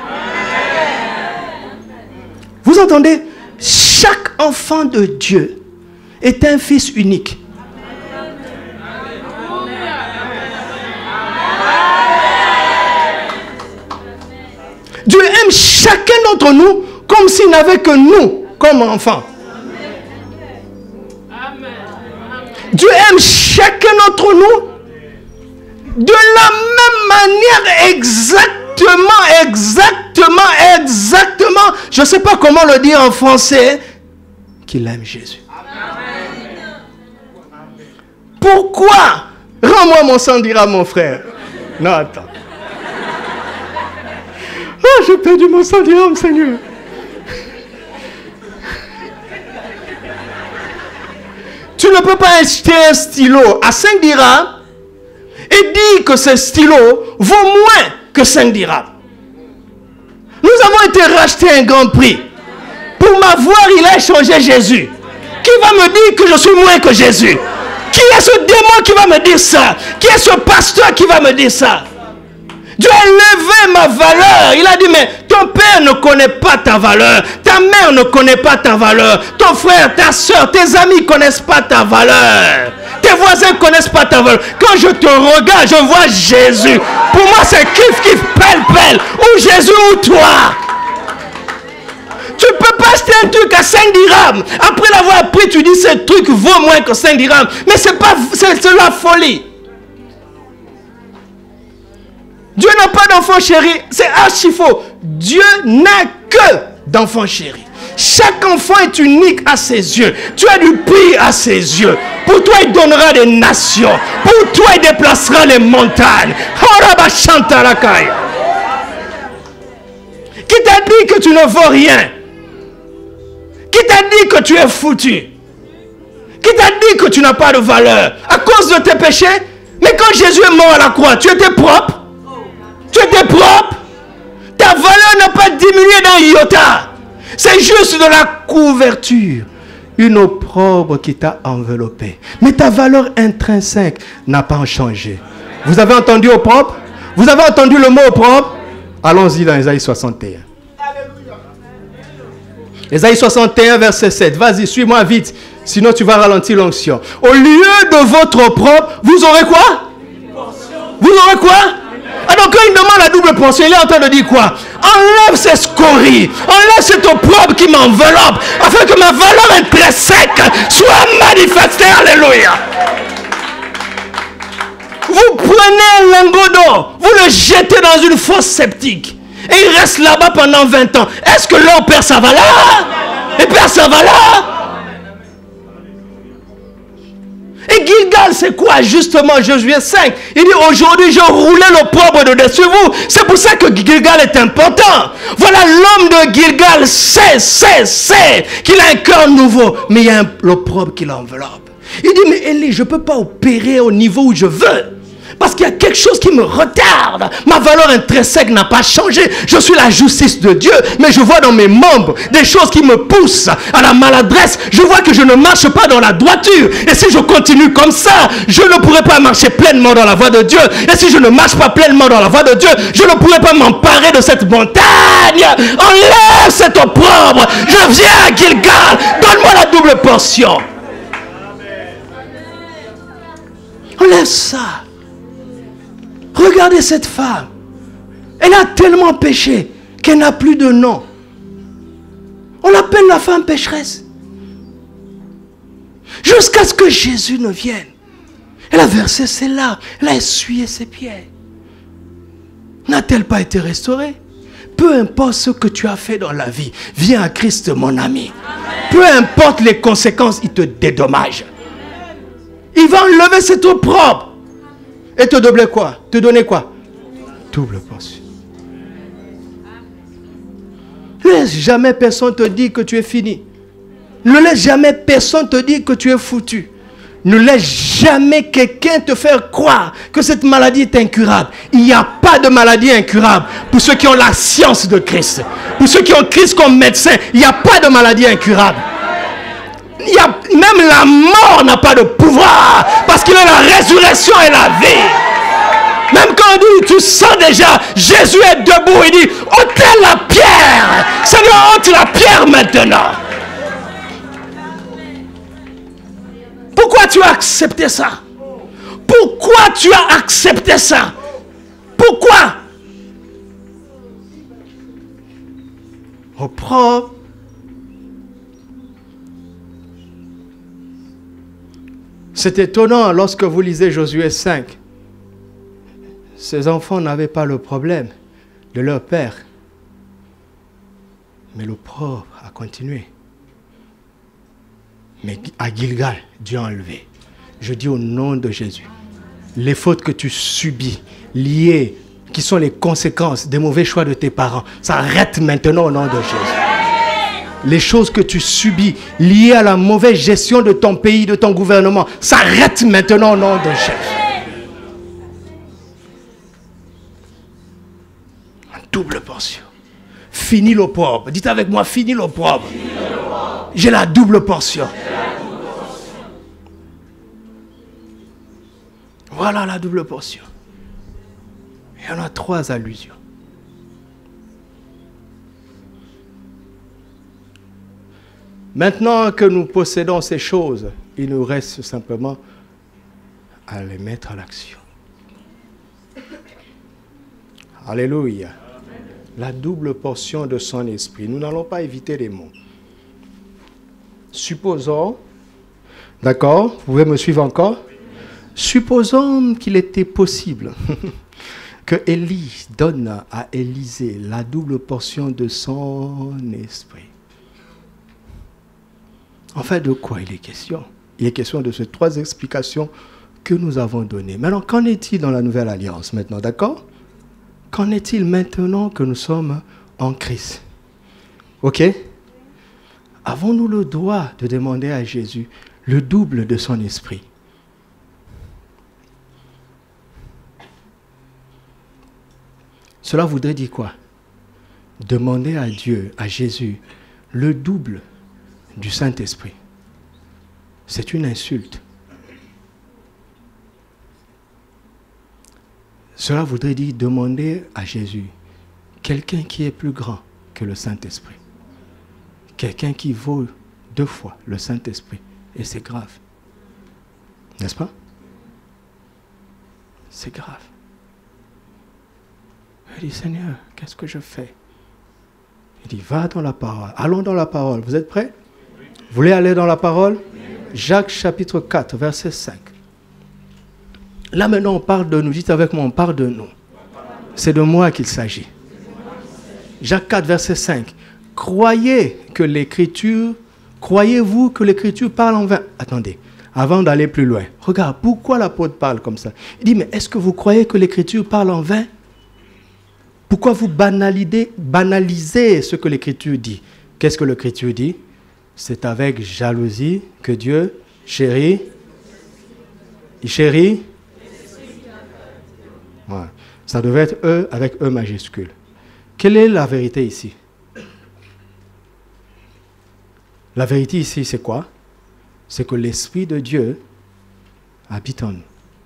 A: Vous entendez? Chaque enfant de Dieu est un fils unique. Dieu aime chacun d'entre nous comme s'il n'avait que nous comme enfants. Dieu aime chacun d'entre nous de la même manière exactement. Je ne sais pas comment le dire en français. Qu'il aime Jésus. Pourquoi? Rends-moi mon sang, dira mon frère. Non, attends. Oh, j'ai perdu mon sang, dira Seigneur. Tu ne peux pas acheter un stylo à 5 dirhams et dire que ce stylo vaut moins que 5 dirhams. Nous avons été rachetés à un grand prix. Pour m'avoir, il a échangé Jésus. Qui va me dire que je suis moins que Jésus? Qui est ce démon qui va me dire ça? Qui est ce pasteur qui va me dire ça? Dieu a élevé ma valeur. Il a dit, mais ton père ne connaît pas ta valeur. Ta mère ne connaît pas ta valeur. Ton frère, ta soeur, tes amis ne connaissent pas ta valeur. Tes voisins ne connaissent pas ta valeur. Quand je te regarde, je vois Jésus. Pour moi, c'est kiff, pelle. Ou Jésus ou toi. Tu ne peux pas acheter un truc à 5 dirhams. Après l'avoir pris, tu dis ce truc vaut moins que 5 dirhams. Mais c'est la folie. Dieu n'a pas d'enfant chéri. C'est archi faux. Dieu n'a que d'enfants chéris. Chaque enfant est unique à ses yeux. Tu as du prix à ses yeux. Pour toi, il donnera des nations. Pour toi, il déplacera les montagnes. Qui t'a dit que tu ne vaux rien? Qui t'a dit que tu es foutu? Qui t'a dit que tu n'as pas de valeur? À cause de tes péchés? Mais quand Jésus est mort à la croix, tu étais propre? Tu étais propre? Ta valeur n'a pas diminué d'un iota. C'est juste de la couverture. Une opprobre qui t'a enveloppé. Mais ta valeur intrinsèque n'a pas changé. Vous avez entendu opprobre? Vous avez entendu le mot opprobre? Allons-y dans Ésaïe 61. Ésaïe 61, verset 7. Vas-y, suis-moi vite. Sinon, tu vas ralentir l'onction. Au lieu de votre opprobre, vous aurez quoi? Vous aurez quoi? Alors quand il demande la double portion, il est en train de dire quoi? Enlève ces scories, enlève cette opprobre qui m'enveloppe, afin que ma valeur intrinsèque soit manifestée. Alléluia. Vous prenez un lingot d'or, vous le jetez dans une fosse septique, et il reste là-bas pendant 20 ans. Est-ce que l'or perd sa valeur? Il perd sa valeur. Et Gilgal, c'est quoi justement? Josué 5. Il dit, aujourd'hui, je roulais l'opprobre de dessus vous. C'est pour ça que Gilgal est important. Voilà, l'homme de Gilgal sait qu'il a un cœur nouveau. Mais il y a l'opprobre qui l'enveloppe. Il dit, mais Élie, je ne peux pas opérer au niveau où je veux. Parce qu'il y a quelque chose qui me retarde. Ma valeur intrinsèque n'a pas changé. Je suis la justice de Dieu. Mais je vois dans mes membres des choses qui me poussent à la maladresse. Je vois que je ne marche pas dans la droiture. Et si je continue comme ça, je ne pourrai pas marcher pleinement dans la voie de Dieu. Et si je ne marche pas pleinement dans la voie de Dieu, je ne pourrai pas m'emparer de cette montagne. Enlève cette opprobre. Je viens à Gilgal. Donne-moi la double portion. Enlève ça. Regardez cette femme. Elle a tellement péché qu'elle n'a plus de nom. On l'appelle la femme pécheresse. Jusqu'à ce que Jésus ne vienne. Elle a versé ses larmes. Elle a essuyé ses pieds. N'a-t-elle pas été restaurée? Peu importe ce que tu as fait dans la vie, viens à Christ, mon ami. Peu importe les conséquences, il te dédommage. Il va enlever cette opprobre. Et te doubler quoi? Te donner quoi? Double portion. Ne laisse jamais personne te dire que tu es fini. Ne laisse jamais personne te dire que tu es foutu. Ne laisse jamais quelqu'un te faire croire que cette maladie est incurable. Il n'y a pas de maladie incurable pour ceux qui ont la science de Christ. Pour ceux qui ont Christ comme médecin, il n'y a pas de maladie incurable. Même la mort n'a pas de pouvoir parce qu'il est la résurrection et la vie. Même quand on dit, tu sens déjà, Jésus est debout, il dit, ôtez la pierre. Seigneur, ôte la pierre maintenant. Pourquoi tu as accepté ça? Pourquoi tu as accepté ça? Pourquoi? Opprobre. C'est étonnant lorsque vous lisez Josué 5. Ces enfants n'avaient pas le problème de leur père. Mais l'opprobre a continué. Mais à Gilgal, Dieu a enlevé. Je dis au nom de Jésus, les fautes que tu subis, liées, qui sont les conséquences des mauvais choix de tes parents, ça arrête maintenant au nom de Jésus. Les choses que tu subis, liées à la mauvaise gestion de ton pays, de ton gouvernement, ça arrête maintenant au nom de Jésus. Une double portion. Fini l'opprobre. Dites avec moi, fini l'opprobre. J'ai la double portion. Voilà la double portion. Et y en a 3 allusions. Maintenant que nous possédons ces choses, il nous reste simplement à les mettre à l'action. Alléluia. La double portion de son esprit. Nous n'allons pas éviter les mots. Supposons, d'accord, vous pouvez me suivre encore? Supposons qu'il était possible que Élie donne à Élisée la double portion de son esprit. En fait, de quoi il est question? Il est question de ces 3 explications que nous avons données. Maintenant, qu'en est-il dans la nouvelle alliance maintenant, d'accord? Qu'en est-il maintenant que nous sommes en Christ? Ok? Avons-nous le droit de demander à Jésus le double de son esprit? Cela voudrait dire quoi? Demander à Dieu, à Jésus, le double du Saint-Esprit. C'est une insulte. Cela voudrait dire demander à Jésus quelqu'un qui est plus grand que le Saint-Esprit. Quelqu'un qui vaut 2 fois le Saint-Esprit. Et c'est grave. N'est-ce pas? C'est grave. Il dit, Seigneur, qu'est-ce que je fais? Il dit, va dans la parole. Allons dans la parole. Vous êtes prêts? Vous voulez aller dans la parole? Jacques chapitre 4, verset 5. Là maintenant on parle de nous. Dites avec moi, on parle de nous. C'est de moi qu'il s'agit. Jacques 4, verset 5. Croyez-vous que l'Écriture parle en vain? Attendez, avant d'aller plus loin. Regarde, pourquoi l'apôtre parle comme ça? Il dit, mais est-ce que vous croyez que l'Écriture parle en vain? Pourquoi vous banalisez ce que l'Écriture dit? Qu'est-ce que l'Écriture dit? C'est avec jalousie que Dieu chérit. Il chérit. Ouais. Ça devait être E avec E majuscule. Quelle est la vérité ici? La vérité ici, c'est quoi? C'est que l'Esprit de Dieu habite en nous.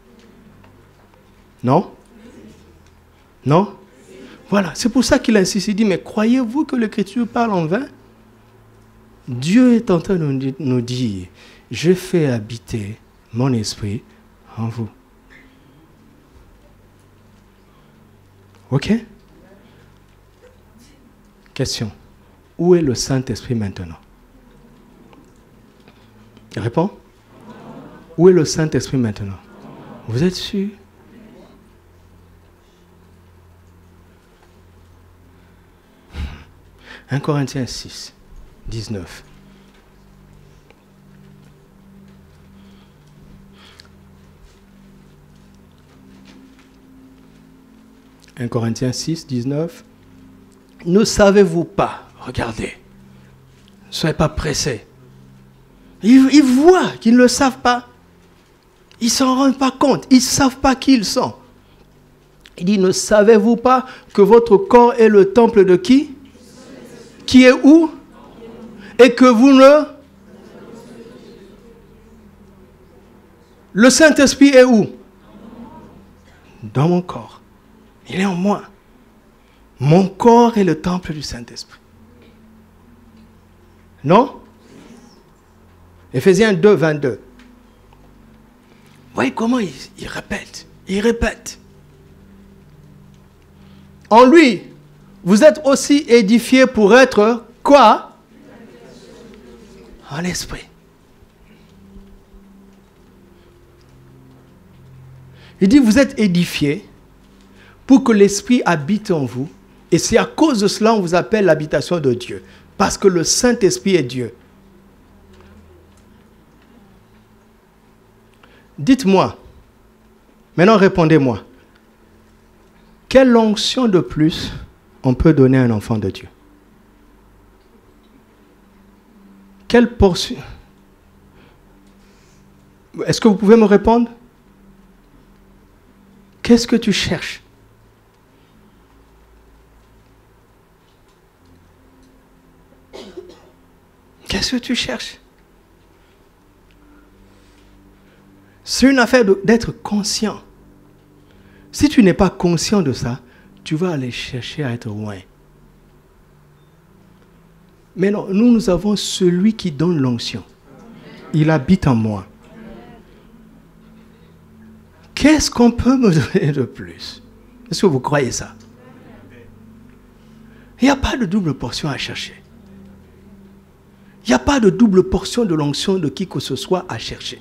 A: Non? Non? Voilà, c'est pour ça qu'il insiste. Il dit, mais croyez-vous que l'Écriture parle en vain? Dieu est en train de nous dire, je fais habiter mon esprit en vous. Ok? Question. Où est le Saint-Esprit maintenant? Réponds. Où est le Saint-Esprit maintenant? Vous êtes sûr? « 1 Corinthiens 6, 19. « 1 Corinthiens 6, 19. Ne savez-vous pas, regardez, ne soyez pas pressés. Ils voient qu'ils ne le savent pas. Ils ne s'en rendent pas compte. Ils ne savent pas qui ils sont. Il dit, ne savez-vous pas que votre corps est le temple de qui? Qui est où? Et que vous ne... Le Saint-Esprit est où? Dans mon corps. Il est en moi. Mon corps est le temple du Saint-Esprit. Non? Éphésiens 2, 22. Vous voyez comment il répète. Il répète. En lui, vous êtes aussi édifiés pour être quoi? En esprit. Il dit, vous êtes édifiés pour que l'Esprit habite en vous. Et c'est à cause de cela qu'on vous appelle l'habitation de Dieu. Parce que le Saint-Esprit est Dieu. Dites-moi, maintenant répondez-moi, quelle onction de plus on peut donner à un enfant de Dieu? Quelle portion? Est-ce que vous pouvez me répondre? Qu'est-ce que tu cherches? Qu'est-ce que tu cherches? C'est une affaire d'être conscient. Si tu n'es pas conscient de ça, tu vas aller chercher à être loin. Mais non, nous avons celui qui donne l'onction. Il habite en moi. Qu'est-ce qu'on peut me donner de plus? Est-ce que vous croyez ça? Il n'y a pas de double portion à chercher. Il n'y a pas de double portion de l'onction de qui que ce soit à chercher.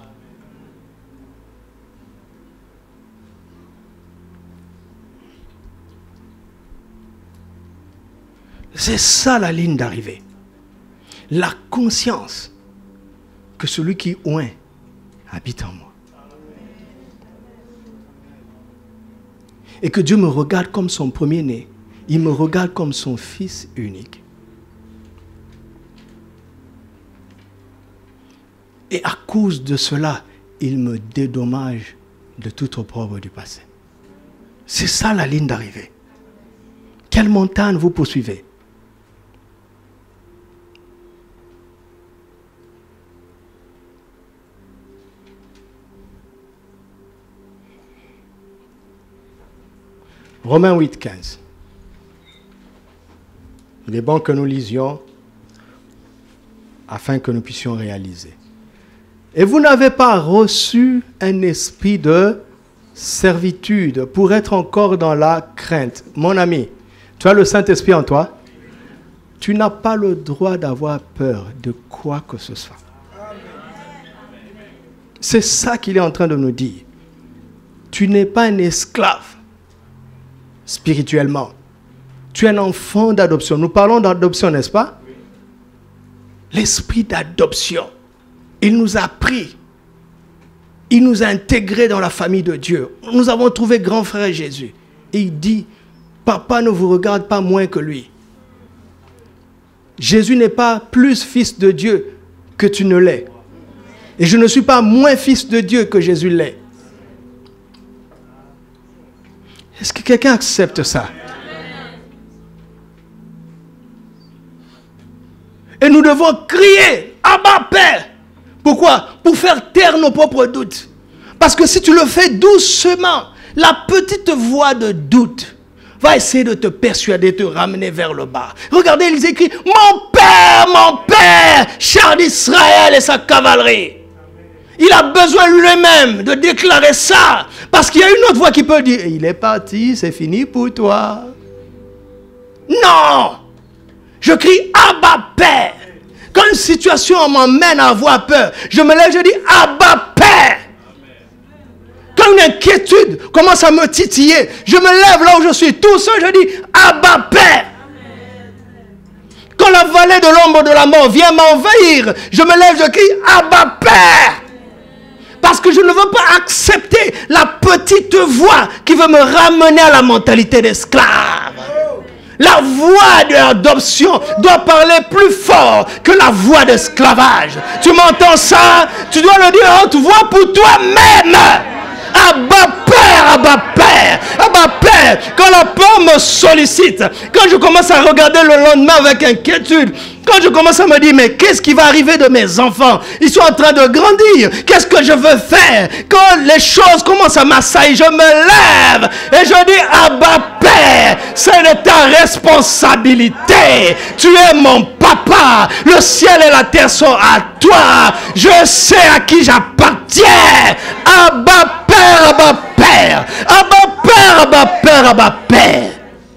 A: C'est ça la ligne d'arrivée. La conscience que celui qui oint habite en moi. Et que Dieu me regarde comme son premier-né. Il me regarde comme son fils unique. Et à cause de cela, il me dédommage de toute opprobre du passé. C'est ça la ligne d'arrivée. Quelle montagne vous poursuivez? Romains 8, 15. Il est bon que nous lisions afin que nous puissions réaliser. Et vous n'avez pas reçu un esprit de servitude pour être encore dans la crainte. Mon ami, tu as le Saint-Esprit en toi. Tu n'as pas le droit d'avoir peur de quoi que ce soit. C'est ça qu'il est en train de nous dire. Tu n'es pas un esclave spirituellement. Tu es un enfant d'adoption. Nous parlons d'adoption, n'est-ce pas? L'esprit d'adoption. Il nous a pris. Il nous a intégrés dans la famille de Dieu. Nous avons trouvé grand frère Jésus. Et il dit, papa ne vous regarde pas moins que lui. Jésus n'est pas plus fils de Dieu que tu ne l'es. Et je ne suis pas moins fils de Dieu que Jésus l'est. Est-ce que quelqu'un accepte ça? Et nous devons crier, Abba Père. Pourquoi? Pour faire taire nos propres doutes. Parce que si tu le fais doucement, la petite voix de doute va essayer de te persuader, de te ramener vers le bas. Regardez, ils écrivent, mon Père, char d'Israël et sa cavalerie. Il a besoin lui-même de déclarer ça. Parce qu'il y a une autre voix qui peut dire, il est parti, c'est fini pour toi. Non! Je crie, Abba Père. Quand une situation m'emmène à avoir peur, je me lève, je dis, Abba Père. Quand une inquiétude commence à me titiller, je me lève là où je suis tout seul, je dis, Abba Père. Quand la vallée de l'ombre de la mort vient m'envahir, je me lève, je crie, Abba Père. Parce que je ne veux pas accepter la petite voix qui veut me ramener à la mentalité d'esclave. La voix de l'adoption doit parler plus fort que la voix d'esclavage. Tu m'entends ça? Tu dois le dire en haute voix pour toi-même. Abba Père, Abba Père, Abba Père. Quand la peur me sollicite, quand je commence à regarder le lendemain avec inquiétude, quand je commence à me dire, mais qu'est-ce qui va arriver de mes enfants? Ils sont en train de grandir. Qu'est-ce que je veux faire? Quand les choses commencent à m'assaillir, je me lève et je dis, Abba Père, c'est de ta responsabilité. Tu es mon papa. Le ciel et la terre sont à toi. Je sais à qui j'appartiens. Abba Père, Abba Père. Abba Père, Abba Père, Abba Père.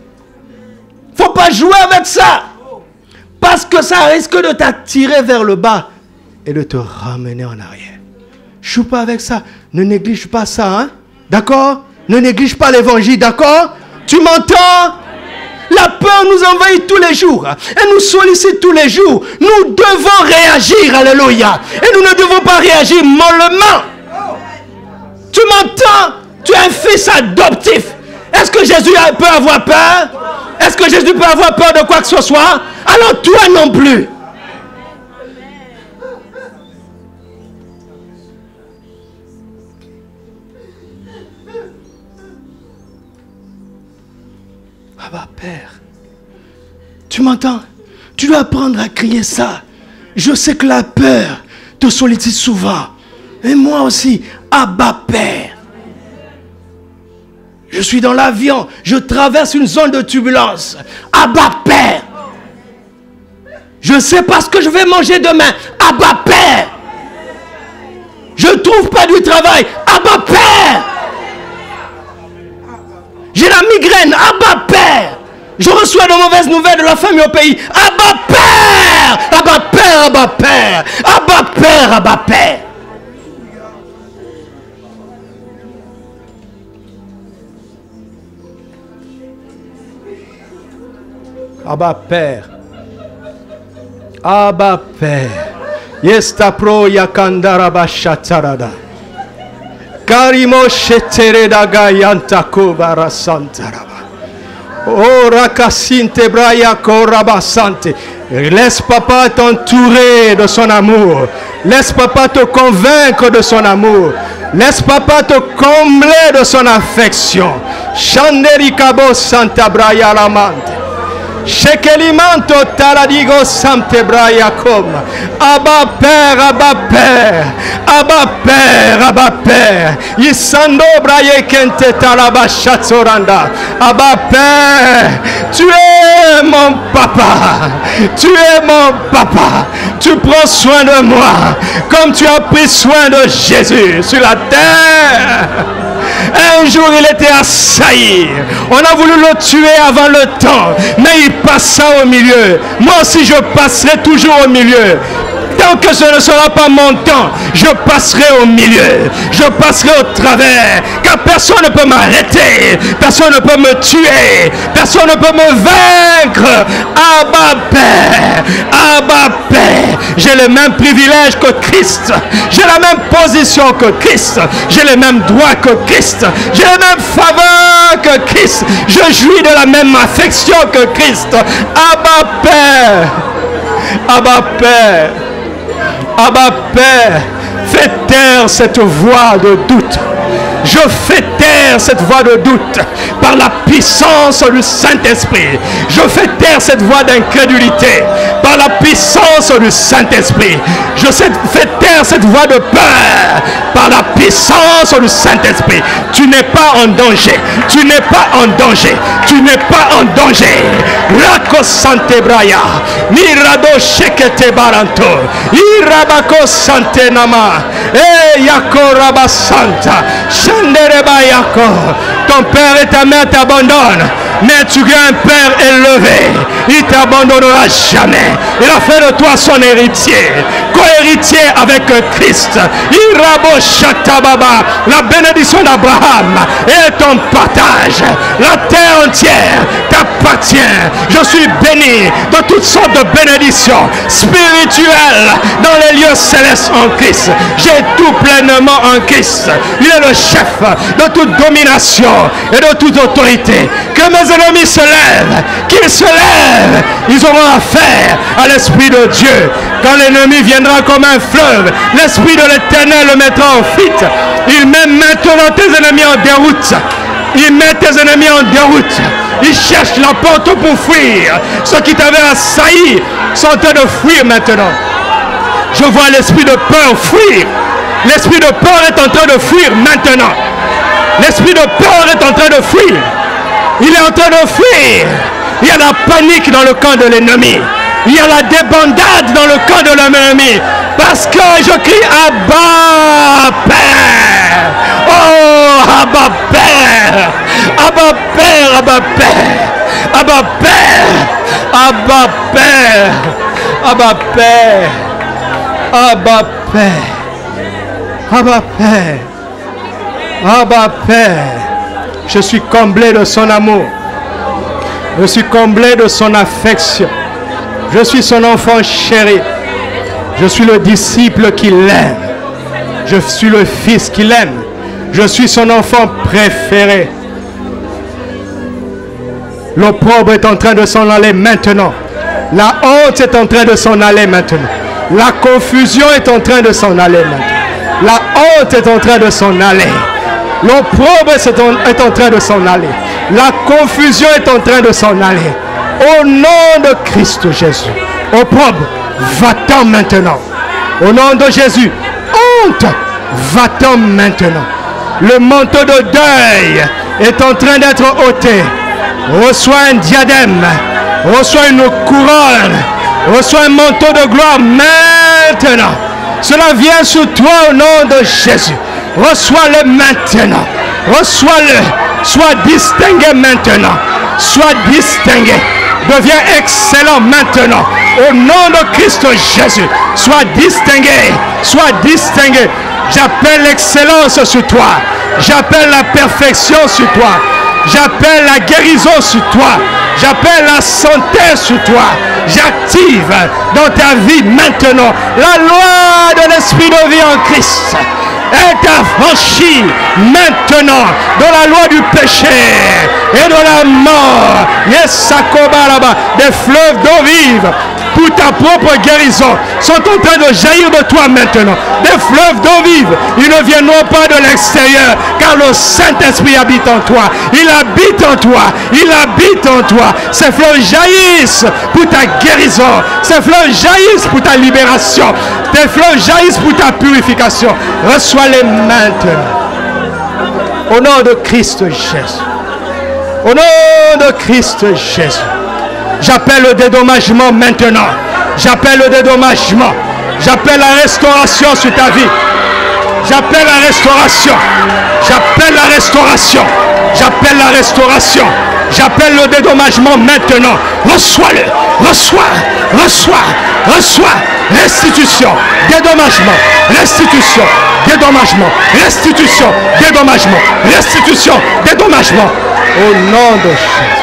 A: Faut pas jouer avec ça. Parce que ça risque de t'attirer vers le bas et de te ramener en arrière. Joue pas avec ça. Ne néglige pas ça, hein? D'accord? Ne néglige pas l'évangile, d'accord? Tu m'entends? La peur nous envahit tous les jours. Elle nous sollicite tous les jours. Nous devons réagir, alléluia. Et nous ne devons pas réagir mollement. Tu m'entends? Tu es un fils adoptif. Est-ce que Jésus peut avoir peur? Est-ce que Jésus peut avoir peur de quoi que ce soit? Alors toi non plus. Abba Père, tu m'entends? Tu dois apprendre à crier ça. Je sais que la peur te sollicite souvent. Et moi aussi, Abba Père. Je suis dans l'avion, je traverse une zone de turbulence. Abba Père. Je ne sais pas ce que je vais manger demain. Abba Père. Je ne trouve pas du travail. Abba Père. J'ai la migraine. Abba Père. Je reçois de mauvaises nouvelles de la famille au pays. Abba Père. Abba Père. Abba Père. Abba Père. Abba Père. Abba Père. Abba Père. Yesta pro yakandara bashatarada. Karimo shetereda gayanta kobara santaraba. Oh rakasinte braya korabasante. Laisse papa t'entourer de son amour. Laisse papa te convaincre de son amour. Laisse papa te combler de son affection. Chanderi kabo santa braya lamante. Shekelimanto taradigo samte braya kom. Abba Père, Abba Père, Abba Père, Abba Père. Yisando braye kente talaba chatsoranda. Abba Père, tu es mon papa. Tu es mon papa. Tu prends soin de moi comme tu as pris soin de Jésus sur la terre. Un jour il était assailli. On a voulu le tuer avant le temps, mais il passa au milieu. Moi aussi je passerai toujours au milieu. Tant que ce ne sera pas mon temps, je passerai au milieu. Je passerai au travers. Car personne ne peut m'arrêter. Personne ne peut me tuer. Personne ne peut me vaincre. Abba Père. Abba Père. J'ai les mêmes privilèges que Christ. J'ai la même position que Christ. J'ai les mêmes droits que Christ. J'ai les mêmes faveurs que Christ. Je jouis de la même affection que Christ. Abba Père. Abba Père. Abba Père, fais taire cette voix de doute. Je fais taire cette voix de doute par la puissance du Saint-Esprit. Je fais taire cette voix d'incrédulité par la puissance du Saint-Esprit. Je fais taire cette voix de peur par la puissance du Saint-Esprit. Tu n'es pas en danger. Tu n'es pas en danger. Tu n'es pas en danger. Rako sante braya. Mirado shekete baranto. Irabako sante nama. E yako rabasanta. Ton père et ta mère t'abandonnent, mais tu as un père élevé. Il ne t'abandonnera jamais. Il a fait de toi son héritier, co-héritier avec Christ. La bénédiction d'Abraham est ton partage. La terre entière t'appartient. Je suis béni de toutes sortes de bénédictions spirituelles dans les lieux célestes en Christ. J'ai tout pleinement en Christ. Il est le chef de toute domination et de toute autorité. Que mes ennemis se lèvent, qu'ils se lèvent, ils auront affaire à l'Esprit de Dieu. Quand l'ennemi viendra comme un fleuve, l'Esprit de l'Éternel le mettra en fuite. Il met maintenant tes ennemis en déroute. Il met tes ennemis en déroute. Il cherche la porte pour fuir. Ceux qui t'avaient assailli sont en train de fuir maintenant. Je vois l'esprit de peur fuir. L'esprit de peur est en train de fuir maintenant. L'esprit de peur est en train de fuir. Il est en train de fuir. Il y a la panique dans le camp de l'ennemi. Il y a la débandade dans le camp de l'ennemi. Parce que je crie Abba Père. Oh Abba Père. Abba Père. Abba Père. Abba Père. Abba Père. Abba Père. Abba Père. Abba Père. Abba Père. Je suis comblé de son amour. Je suis comblé de son affection. Je suis son enfant chéri. Je suis le disciple qu'il aime. Je suis le fils qu'il aime. Je suis son enfant préféré. L'opprobre est en train de s'en aller maintenant. La honte est en train de s'en aller maintenant. La confusion est en train de s'en aller maintenant. La honte est en train de s'en aller. L'opprobre est en train de s'en aller. La confusion est en train de s'en aller. Au nom de Christ Jésus. Opprobre, va-t'en maintenant. Au nom de Jésus. Honte, va-t'en maintenant. Le manteau de deuil est en train d'être ôté. Reçois un diadème, reçois une couronne, reçois un manteau de gloire maintenant. Cela vient sur toi au nom de Jésus. Reçois-le maintenant. Reçois-le. Sois distingué maintenant. Sois distingué. Deviens excellent maintenant. Au nom de Christ Jésus. Sois distingué. Sois distingué. J'appelle l'excellence sur toi. J'appelle la perfection sur toi. J'appelle la guérison sur toi. J'appelle la santé sur toi. J'active dans ta vie maintenant la loi de l'esprit de vie en Christ. Est affranchie maintenant dans la loi du péché et de la mort. Yes, des fleuves d'eau vive pour ta propre guérison sont en train de jaillir de toi maintenant. Des fleuves d'eau vive, ils ne viendront pas de l'extérieur, car le Saint-Esprit habite en toi. Il habite en toi. Il habite en toi. Ces fleuves jaillissent pour ta guérison. Ces fleuves jaillissent pour ta libération. Tes fleuves jaillissent pour ta purification. Reçois-les maintenant. Au nom de Christ Jésus. Au nom de Christ Jésus. J'appelle le dédommagement maintenant. J'appelle le dédommagement. J'appelle la restauration sur ta vie. J'appelle la restauration. J'appelle la restauration. J'appelle la restauration. J'appelle le dédommagement maintenant. Reçois-le. Reçois. Reçois. Reçois. Restitution. Dédommagement. Restitution. Dédommagement. Restitution. Dédommagement. Restitution. Dédommagement. Au nom de Jésus.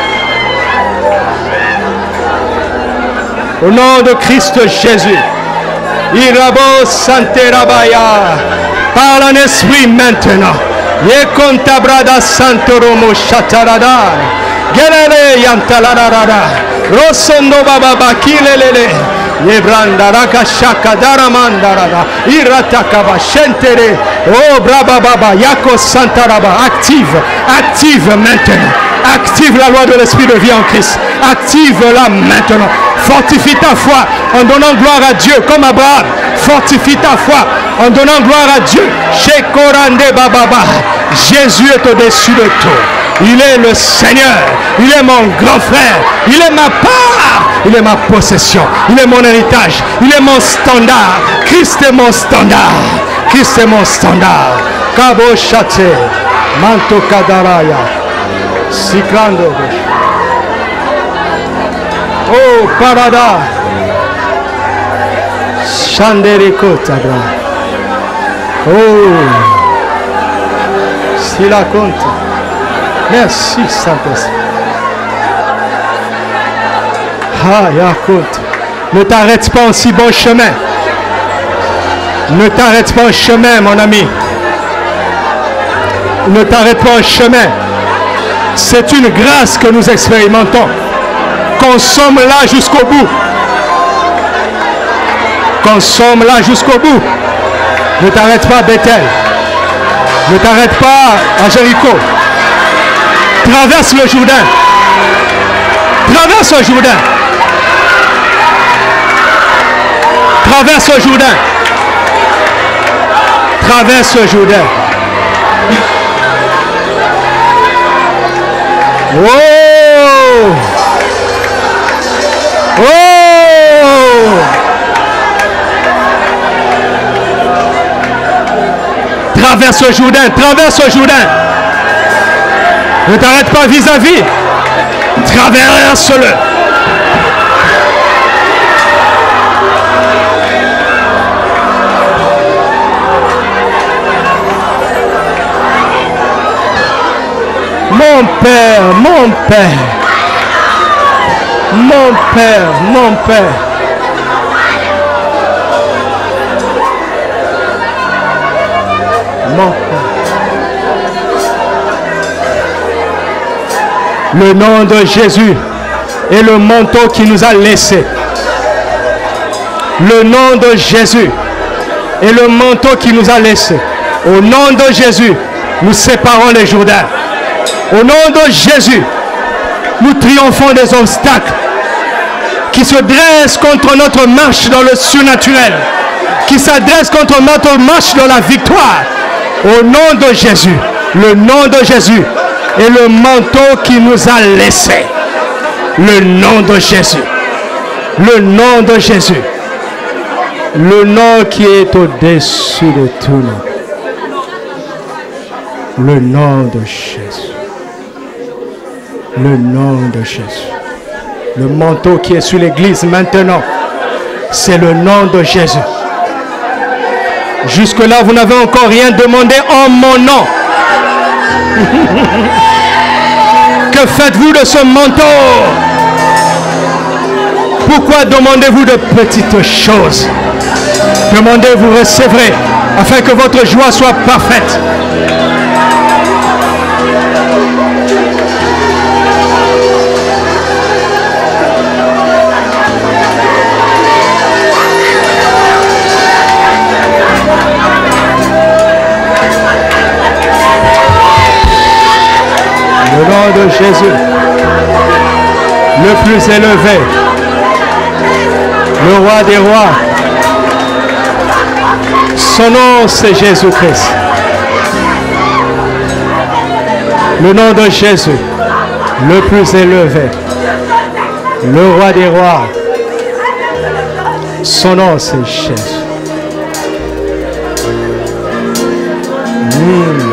A: Au nom de Christ Jésus. Irabo Santerabaya. Parle en esprit maintenant. Yekontabrada Santoromo Shatarada. Gelele Yantalarada. Rosondo Baba Kilelele. Yebranda Rakashaka Daramandarada. Iratakaba Shentere. Oh Braba Baba Yako Santaraba. Active. Active maintenant. Active la loi de l'esprit de vie en Christ. Active-la maintenant. Fortifie ta foi en donnant gloire à Dieu comme Abraham. Fortifie ta foi en donnant gloire à Dieu. Shekorande Bababa. Jésus est au-dessus de tout. Il est le Seigneur. Il est mon grand frère. Il est ma part. Il est ma possession. Il est mon héritage. Il est mon standard. Christ est mon standard. Christ est mon standard. Kabo Shate. Manto Kadaraya. Sikrando. Oh, Parada. Chanderiko Tabra. Oh. Sila Conte. Merci, Saint-Esprit. Ah, Yacoute. Ne t'arrête pas en si bon chemin. Ne t'arrête pas en chemin, mon ami. Ne t'arrête pas en chemin. C'est une grâce que nous expérimentons. Consomme-la jusqu'au bout. Consomme-la jusqu'au bout. Ne t'arrête pas à Bethel. Ne t'arrête pas à Jéricho. Traverse le Jourdain. Traverse le Jourdain. Traverse le Jourdain. Traverse le Jourdain. Oh! Oh! Traverse le Jourdain. Traverse le Jourdain. Ne t'arrête pas vis-à-vis. Traverse-le. Mon Père, mon Père. Mon Père, mon Père. Mon Père. Le nom de Jésus est le manteau qui nous a laissé. Le nom de Jésus est le manteau qui nous a laissé. Au nom de Jésus, nous séparons les Jourdains. Au nom de Jésus, nous triomphons des obstacles qui se dressent contre notre marche dans le surnaturel, qui s'adressent contre notre marche dans la victoire. Au nom de Jésus, le nom de Jésus et le manteau qu'il nous a laissé. Le nom de Jésus. Le nom de Jésus. Le nom qui est au-dessus de tout nom. Le nom de Jésus. Le nom de Jésus. Le manteau qui est sur l'église maintenant, c'est le nom de Jésus. Jusque-là, vous n'avez encore rien demandé en mon nom. Que faites-vous de ce manteau? Pourquoi demandez-vous de petites choses? Demandez, vous recevrez, afin que votre joie soit parfaite. Le nom de Jésus, le plus élevé, le roi des rois. Son nom, c'est Jésus-Christ. Le nom de Jésus, le plus élevé, le roi des rois. Son nom, c'est Jésus.